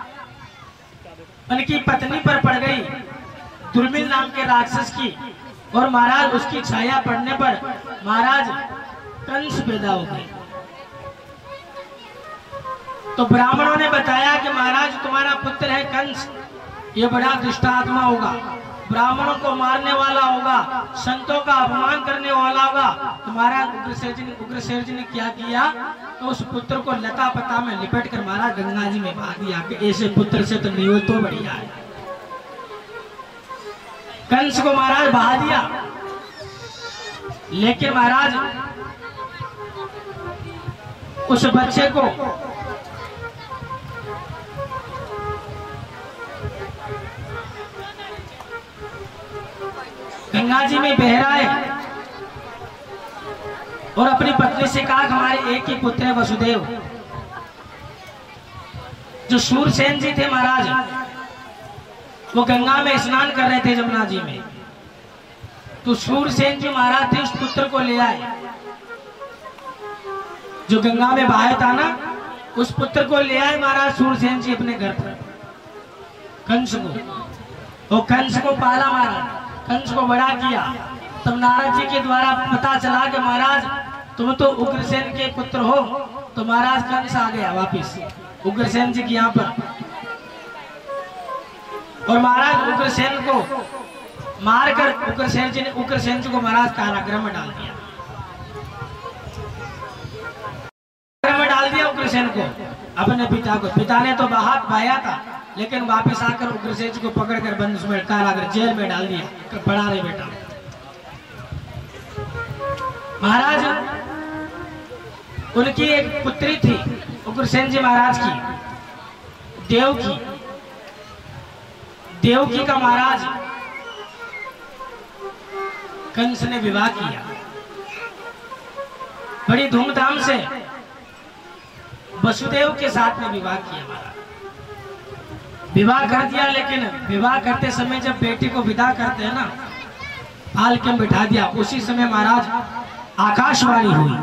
उनकी पत्नी पर पड़ गई, दुर्मिल नाम के राक्षस की। और महाराज उसकी छाया पड़ने पर महाराज कंस पैदा हो गए। तो ब्राह्मणों ने बताया कि महाराज तुम्हारा पुत्र है कंस, ये बड़ा दुष्टात्मा होगा, ब्राह्मणों को मारने वाला होगा, संतों का अपमान करने वाला होगा। तो महाराज उग्रसेन जी उग्रसेन जी ने क्या किया, तो उस पुत्र को लता पता में लिपट कर महाराज गंगा जी में बहा दिया कि ऐसे पुत्र से तो नहीं हो तो बढ़िया है। कंस को महाराज बहा दिया, लेकिन महाराज उस बच्चे को गंगा जी में बहराए और अपनी पत्नी से कहा हमारे एक ही पुत्र है वसुदेव। जो शूरसेन जी थे महाराज, वो गंगा में स्नान कर रहे थे जमुना जी में, तो शूरसेन जी महाराज थे उस पुत्र को ले आए जो गंगा में बहाया था ना, उस पुत्र को ले आए महाराज शूरसेन जी अपने घर पर, कंस को। वो कंस को पाला महाराज, कंस को बड़ा किया। तब नारद जी के द्वारा पता चला कि महाराज तुम तो उग्रसेन के पुत्र हो। तो महाराज कंस आ गया वापिस उग्रसेन जी के यहाँ पर, और महाराज उग्रसेन को मारकर उग्रसेन जी ने उग्रसेन जी को महाराज कारागृह में डाल दिया। में डाल दिया उग्रसेन को, अपने पिता को। पिता ने तो बाहर पाया था, लेकिन वापस आकर उग्रसेन जी को पकड़कर बंद में कारागृह जेल में डाल दिया। पढ़ा रहे बेटा महाराज, उनकी एक पुत्री थी उग्रसेन जी महाराज की, देवकी। देवकी का महाराज कंस ने विवाह किया बड़ी धूमधाम से, वसुदेव के साथ में विवाह किया महाराज। विवाह कर दिया, लेकिन विवाह करते समय जब बेटी को विदा करते हैं ना, पालकी में बिठा दिया। उसी समय महाराज आकाशवाणी हुई,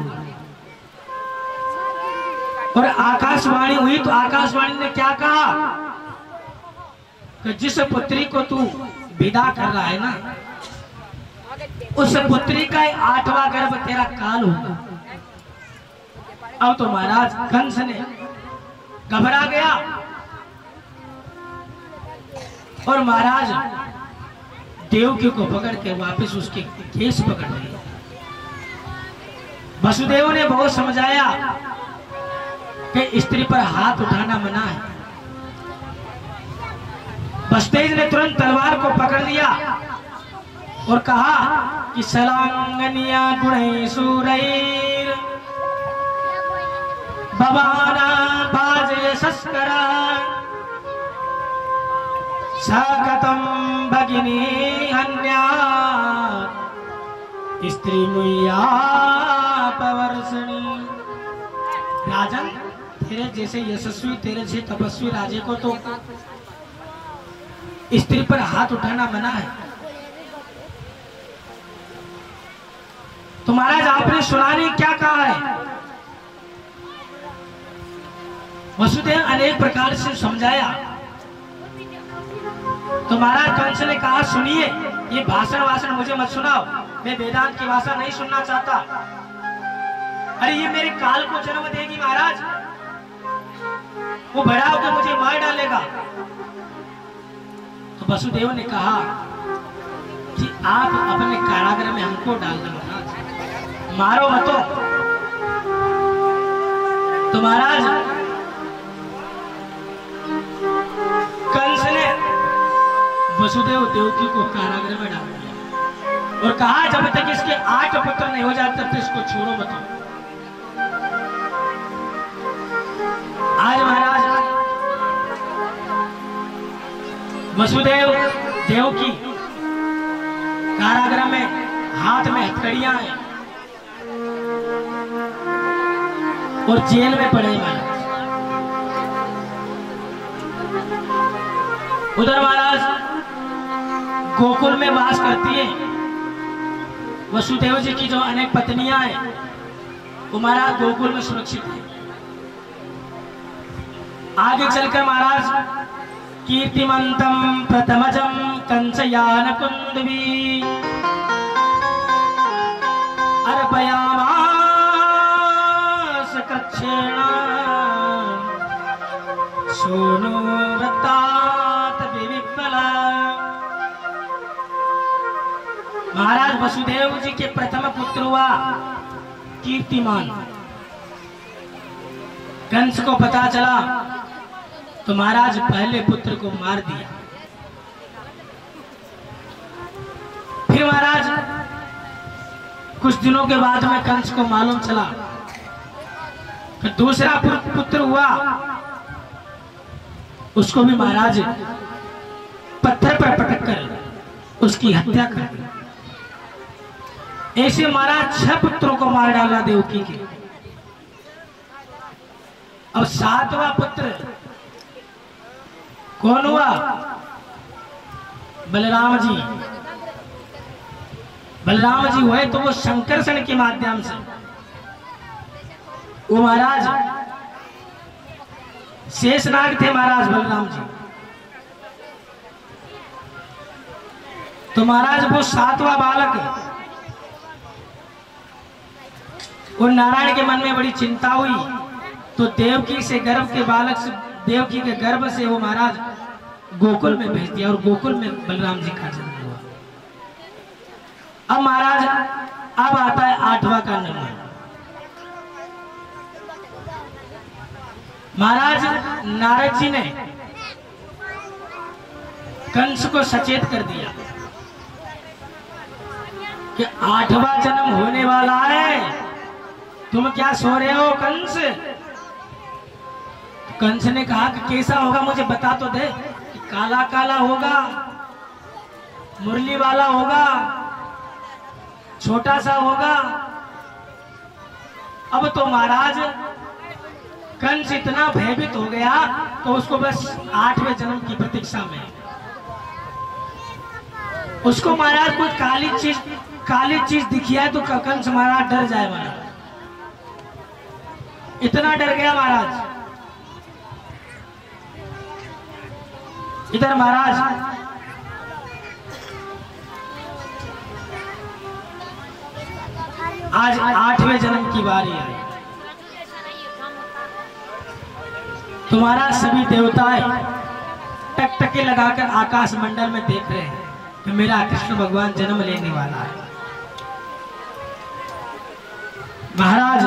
और आकाशवाणी हुई तो आकाशवाणी ने क्या कहा कि जिस पुत्री को तू विदा कर रहा है ना, उस पुत्री का आठवां गर्भ तेरा काल होगा। अब तो महाराज कंस ने घबरा गया और महाराज देवकी को पकड़ के वापस उसके केस पकड़ लिया। वसुदेव ने बहुत समझाया कि स्त्री पर हाथ उठाना मना है। वसुदेव ने तुरंत तलवार को पकड़ लिया और कहा कि सलांगनिया गुणै सूरैर भवाना बाजे सस्करा सकतम भगिनी हन्या स्त्री मुया पवर्षणी। राजन, तेरे जैसे यशस्वी, तेरे जैसे तपस्वी राजे को तो स्त्री पर हाथ उठाना मना है। तो महाराज आपने सुना नहीं क्या कहा है? वसुदेव अनेक प्रकार से समझाया। तो महाराज कंस ने कहा सुनिए, ये भाषण वाषण मुझे मत सुनाओ, मैं वेदांत की भाषा नहीं सुनना चाहता। अरे ये मेरे काल को जन्म देगी महाराज, वो बड़ा होकर मुझे मार डालेगा। तो वसुदेव ने कहा कि आप अपने कारागृह में हमको डाल दो महाराज, मारो मतो। तो महाराज कंस ने वसुदेव देवकी को कारागृह में डाल दिया और कहा जब तक इसके आठ पुत्र नहीं हो जाते तब तक इसको छोड़ो मत। आज महाराज वसुदेव देवकी कारागृह में हाथ में हथकड़ियां हैं और जेल में पड़े महाराज। उधर महाराज गोकुल में वास करती है वसुदेव जी की जो अनेक पत्नियां हैं, वो महाराज गोकुल में सुरक्षित है। आगे चलकर महाराज कीर्तिमंतम प्रथमजम कंसयान कुंडवी अर्पयामास कक्षेण सोनो वृत्तात विविप्पला। महाराज वसुदेव जी के प्रथम पुत्र हुआ कीर्तिमान। कंस को पता चला तो महाराज पहले पुत्र को मार दिया। फिर महाराज कुछ दिनों के बाद में कंस को मालूम चला कि दूसरा पुत्र हुआ, उसको भी महाराज पत्थर पर पटक कर उसकी हत्या कर दी। ऐसे महाराज छह पुत्रों को मार डाला देवकी के। अब सातवां पुत्र कौन हुआ? बलराम जी। बलराम जी हुए तो वो संकर्षण के माध्यम से वो महाराज शेषनाग थे महाराज बलराम जी। तो महाराज वो सातवां बालक, और नारायण के मन में बड़ी चिंता हुई तो देवकी से गर्भ के बालक से, देवकी के गर्भ से वो महाराज गोकुल में भेज दिया और गोकुल में बलराम जी का जन्म हुआ। अब महाराज अब आता है आठवां का नंबर। महाराज नारद जी ने कंस को सचेत कर दिया कि आठवां जन्म होने वाला है, तुम क्या सो रहे हो कंस? कंस ने कहा कि कैसा होगा मुझे बता तो दे। कि काला काला होगा, मुरली वाला होगा, छोटा सा होगा। अब तो महाराज कंस इतना भयभीत हो गया तो उसको बस आठवें जन्म की प्रतीक्षा में, उसको महाराज कुछ काली चीज काली चीज दिखी है तो कंस महाराज डर जाए। महाराज इतना डर गया महाराज। इधर महाराज आज आठवें जन्म की बारी आई। तुम्हारा सभी देवताएं टकटके लगाकर आकाश मंडल में देख रहे हैं कि मेरा कृष्ण भगवान जन्म लेने वाला है। महाराज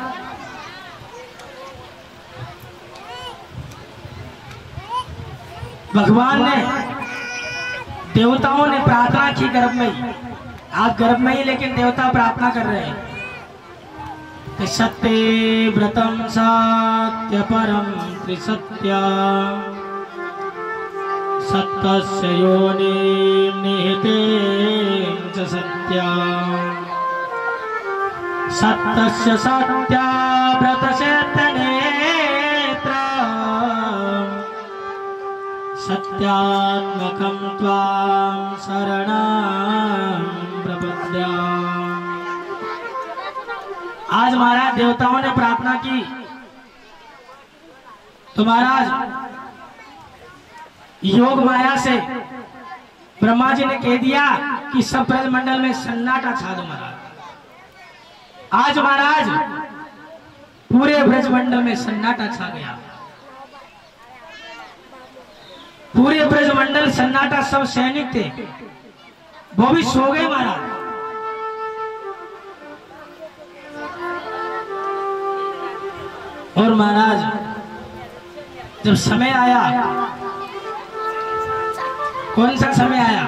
भगवान ने देवताओं ने प्रार्थना की गर्भ में ही, आप गर्भ में ही लेकिन देवता प्रार्थना कर रहे हैं कि सत्य व्रतम सत्य परम त्रिसत्या सत्तस्य योनिं निहितें च सत्या सत्तस्य सत्या व्रतशतनेत्र सत्यात्मकं त्वां शरणं प्रपद्यामि। आज महाराज देवताओं ने प्रार्थना की तो महाराज योग माया से ब्रह्मा जी ने कह दिया कि सब ब्रजमंडल में सन्नाटा छा दो। महाराज आज महाराज पूरे ब्रजमंडल में सन्नाटा छा गया। पूरे ब्रजमंडल सन्नाटा, सब सैनिक थे वो भी सो गए महाराज। और महाराज जब समय आया, कौन सा समय आया?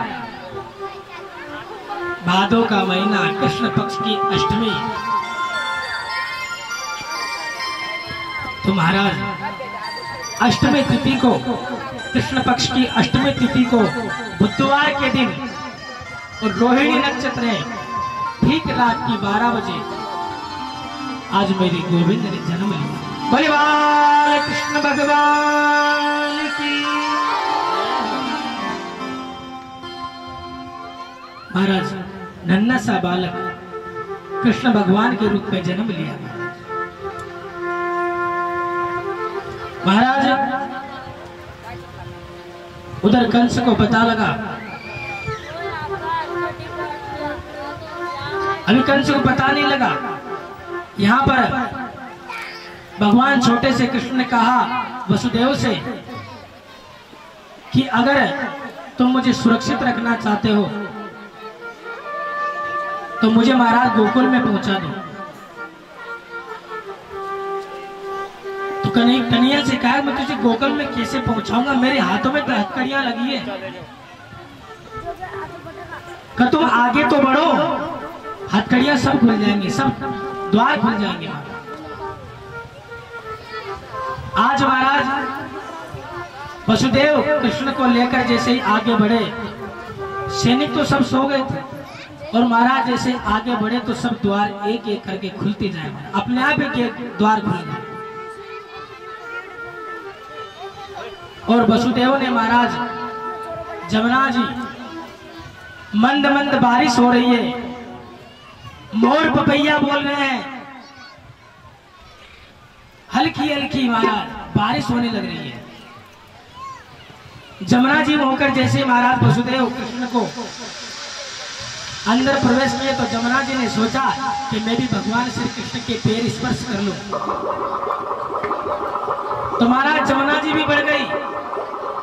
भादो का महीना, कृष्ण पक्ष की अष्टमी। तो महाराज अष्टमी तिथि को, कृष्ण पक्ष की अष्टमी तिथि को बुधवार के दिन और रोहिणी नक्षत्र है, ठीक रात की बारह बजे आज मेरी गोविंद ने जन्म लिया। बोले बाल कृष्ण भगवान की। महाराज नन्हा सा बालक कृष्ण भगवान के रूप में जन्म लिया। महाराज उधर कंस को पता लगा, अभी कंस को पता नहीं लगा। यहाँ पर भगवान छोटे से कृष्ण ने कहा वसुदेव से कि अगर तुम मुझे सुरक्षित रखना चाहते हो तो मुझे महाराज गोकुल में पहुंचा दो। तो कन्हैया से कहा मैं तुझे गोकुल में कैसे पहुंचाऊंगा, मेरे हाथों में हथकड़ियां लगी है। कि तुम आगे तो बढ़ो, हथकड़ियां सब खुल जाएंगे, सब द्वार खुल जाएंगे। आज महाराज वसुदेव कृष्ण को लेकर जैसे ही आगे बढ़े, सैनिक तो सब सो गए थे और महाराज जैसे आगे बढ़े तो सब द्वार एक एक करके खुलते जाए, अपने आप एक एक द्वार खुल गए। और वसुदेव ने महाराज जमुना जी, मंद मंद बारिश हो रही है, मोर पपैया बोल रहे हैं, हल्की हल्की महाराज बारिश होने लग रही है। जमुना जी में होकर जैसे महाराज वसुदेव कृष्ण को अंदर प्रवेश किए तो जमुना जी ने सोचा कि मैं भी भगवान श्री कृष्ण के पैर स्पर्श कर लूं। तो महाराज जमुना जी भी बढ़ गई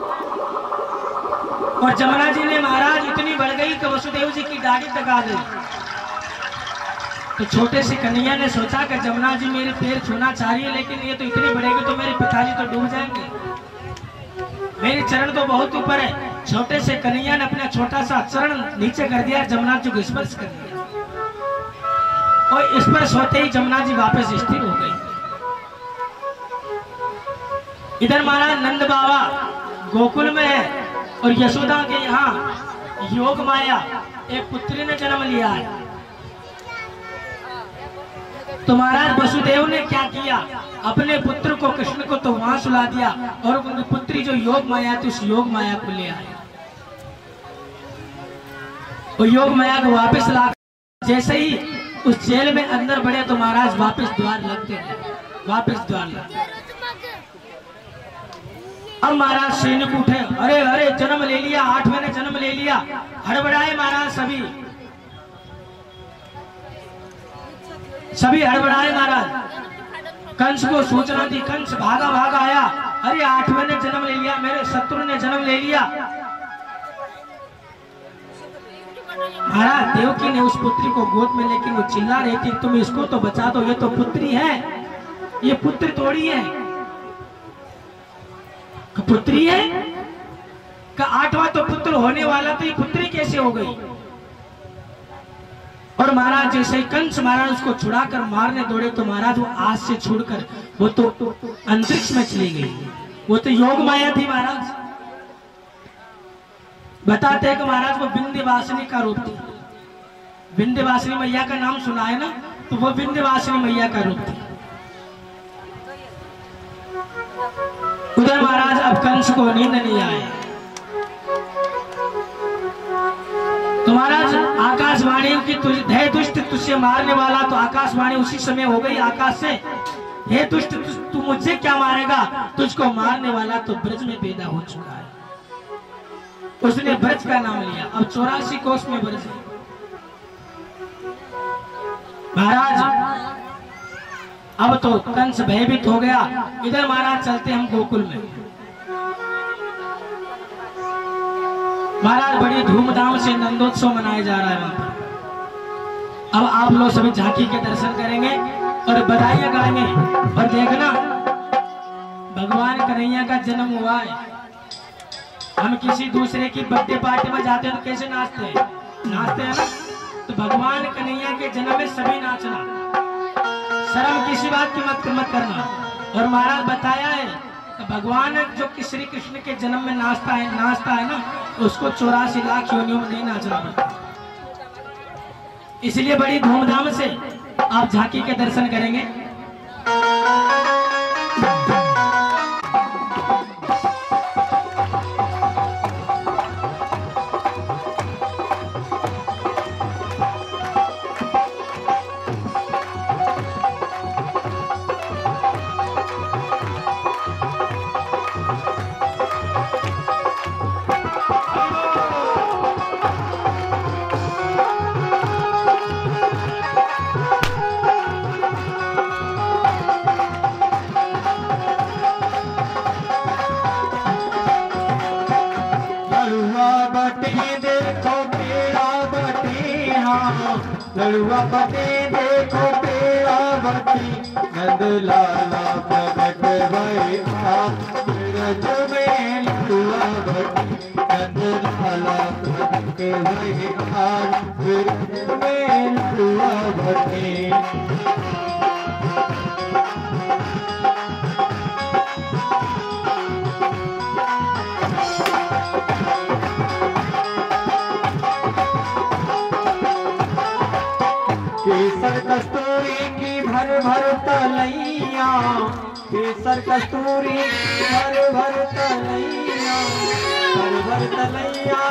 और जमुना जी ने महाराज इतनी बढ़ गई कि वसुदेव जी की दाढ़ी तक आ गई। तो छोटे से कन्हैया ने सोचा कि जमुना जी मेरे पैर छूना चाह रही है, लेकिन ये तो इतनी बढ़ेगी तो मेरे पिताजी तो डूब जाएंगे, मेरे चरण तो बहुत ऊपर है। छोटे से कन्हैया ने अपना छोटा सा चरण नीचे कर दिया, जमुना जी को स्पर्श कर दिया और स्पर्श होते ही जमुना जी वापस स्थिर हो गई। इधर महाराज नंद बाबा गोकुल में है और यशोदा के यहाँ योग माया एक पुत्री ने जन्म लिया है। तो महाराज वसुदेव ने क्या किया, अपने पुत्र को कृष्ण को तो वहां सुला दिया और उनकी पुत्री जो योग माया थी उस योग माया को ले आए और योग माया को वापस ला। जैसे ही उस जेल में अंदर बढ़े तो महाराज वापस द्वार लगते हैं, वापस द्वार लगते। अब महाराज सैनिक उठे, अरे अरे जन्म ले लिया, आठ महीने जन्म ले लिया, हड़बड़ाए महाराज, सभी सभी हड़बड़ाए महाराज। कंस को सूचना दी, कंस भागा भागा आया, अरे आठ महीने जन्म ले लिया, मेरे शत्रु ने जन्म ले लिया। महाराज देवकी ने उस पुत्री को गोद में लेकर वो चिल्ला रही थी, तुम इसको तो बचा दो, ये तो पुत्री है, ये पुत्र थोड़ी है। पुत्री है का आठवां तो पुत्र होने वाला था, ये पुत्री कैसे हो गई। और महाराज जैसे ही कंस महाराज उसको छुड़ाकर मारने दौड़े तो महाराज वो आज से छुड़कर वो तो अंतरिक्ष में चली गई, वो तो योग माया थी। महाराज बताते हैं कि महाराज वो विंध्यवासिनी का रूप थी। विंध्यवासिनी मैया का नाम सुना है ना, तो वो विंध्यवासिनी मैया का रूप थी। उधर महाराज अब कंस को नींद नहीं आए तो महाराज आकाशवाणी की, तुझे हे दुष्ट तुझसे मारने वाला, तो आकाशवाणी उसी समय हो गई आकाश से, हे दुष्ट तू मुझसे क्या मारेगा, तुझको मारने वाला तो ब्रज में पैदा हो चुका है। उसने ब्रज का नाम लिया, अब चौरासी कोस में ब्रज है। महाराज अब तो कंस भयभीत हो गया। इधर महाराज चलते हम गोकुल में। महाराज बड़ी धूमधाम से नंदोत्सव मनाया जा रहा है वहां पर। अब आप लोग सभी झांकी के दर्शन करेंगे और बधाइयां गाएंगे और देखना भगवान कन्हैया का जन्म हुआ है। हम किसी दूसरे की बर्थडे पार्टी में जाते हैं तो कैसे नाचते हैं, नाचते हैं ना, तो भगवान कन्हैया के जन्म में सभी नाचना, शर्म किसी बात की मत मत करना। और महाराज बताया है कि भगवान जो कि श्री कृष्ण के जन्म में नाचता है नाचता है ना, उसको चौरासी लाख योनियों में नहीं नाचना पड़ता। इसलिए बड़ी धूमधाम से आप झांकी के दर्शन करेंगे। लड़ुआ बटे देखो पेड़ा बटी, नंद लाला प्रगट भैया ब्रज में। लड़ुआ बटी नंद लाला प्रगट भैया ब्रज में। लड़ुआ बटे केसर कस्तूरी की भर भर तलैया, केसर कस्तूरी भर भर तलैया, भर भर तलैया,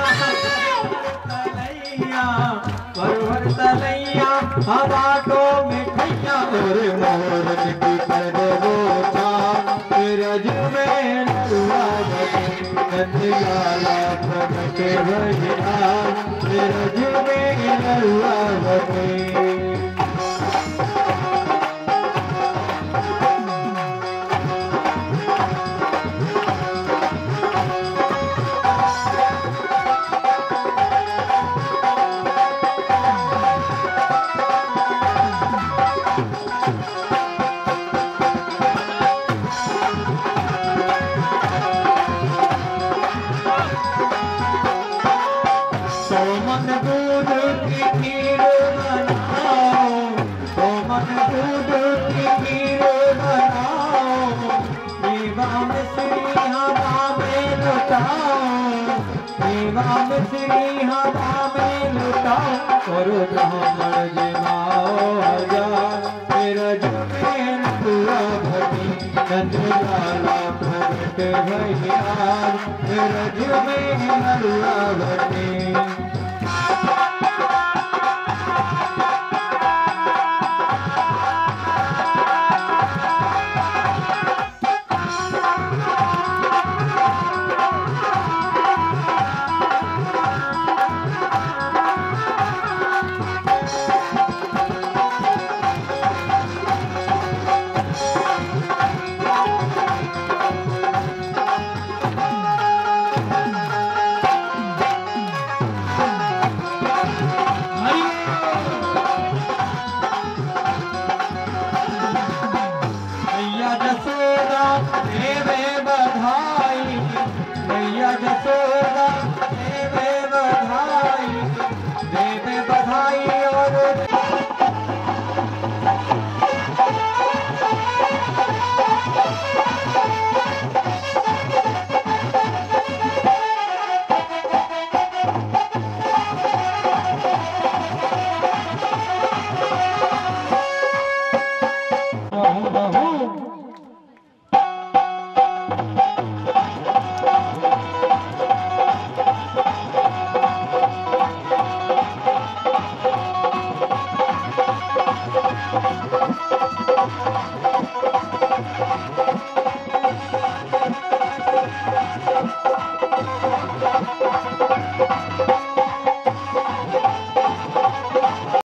तलैया भर भर तलैया। हवा को मिठैया और मोरन की कर दो रज में। लड़ुआ बटे नंद लाला प्रगट भैया रज में। लड़ुआ बटे लुटाओ, सेवा में श्री हवा में लुटाओ, और ब्राह्मण जिमाओ जा तेरा जमेन पूरा भटी नंदलाला भगत भैया तेरा जमेन पूरा भटी।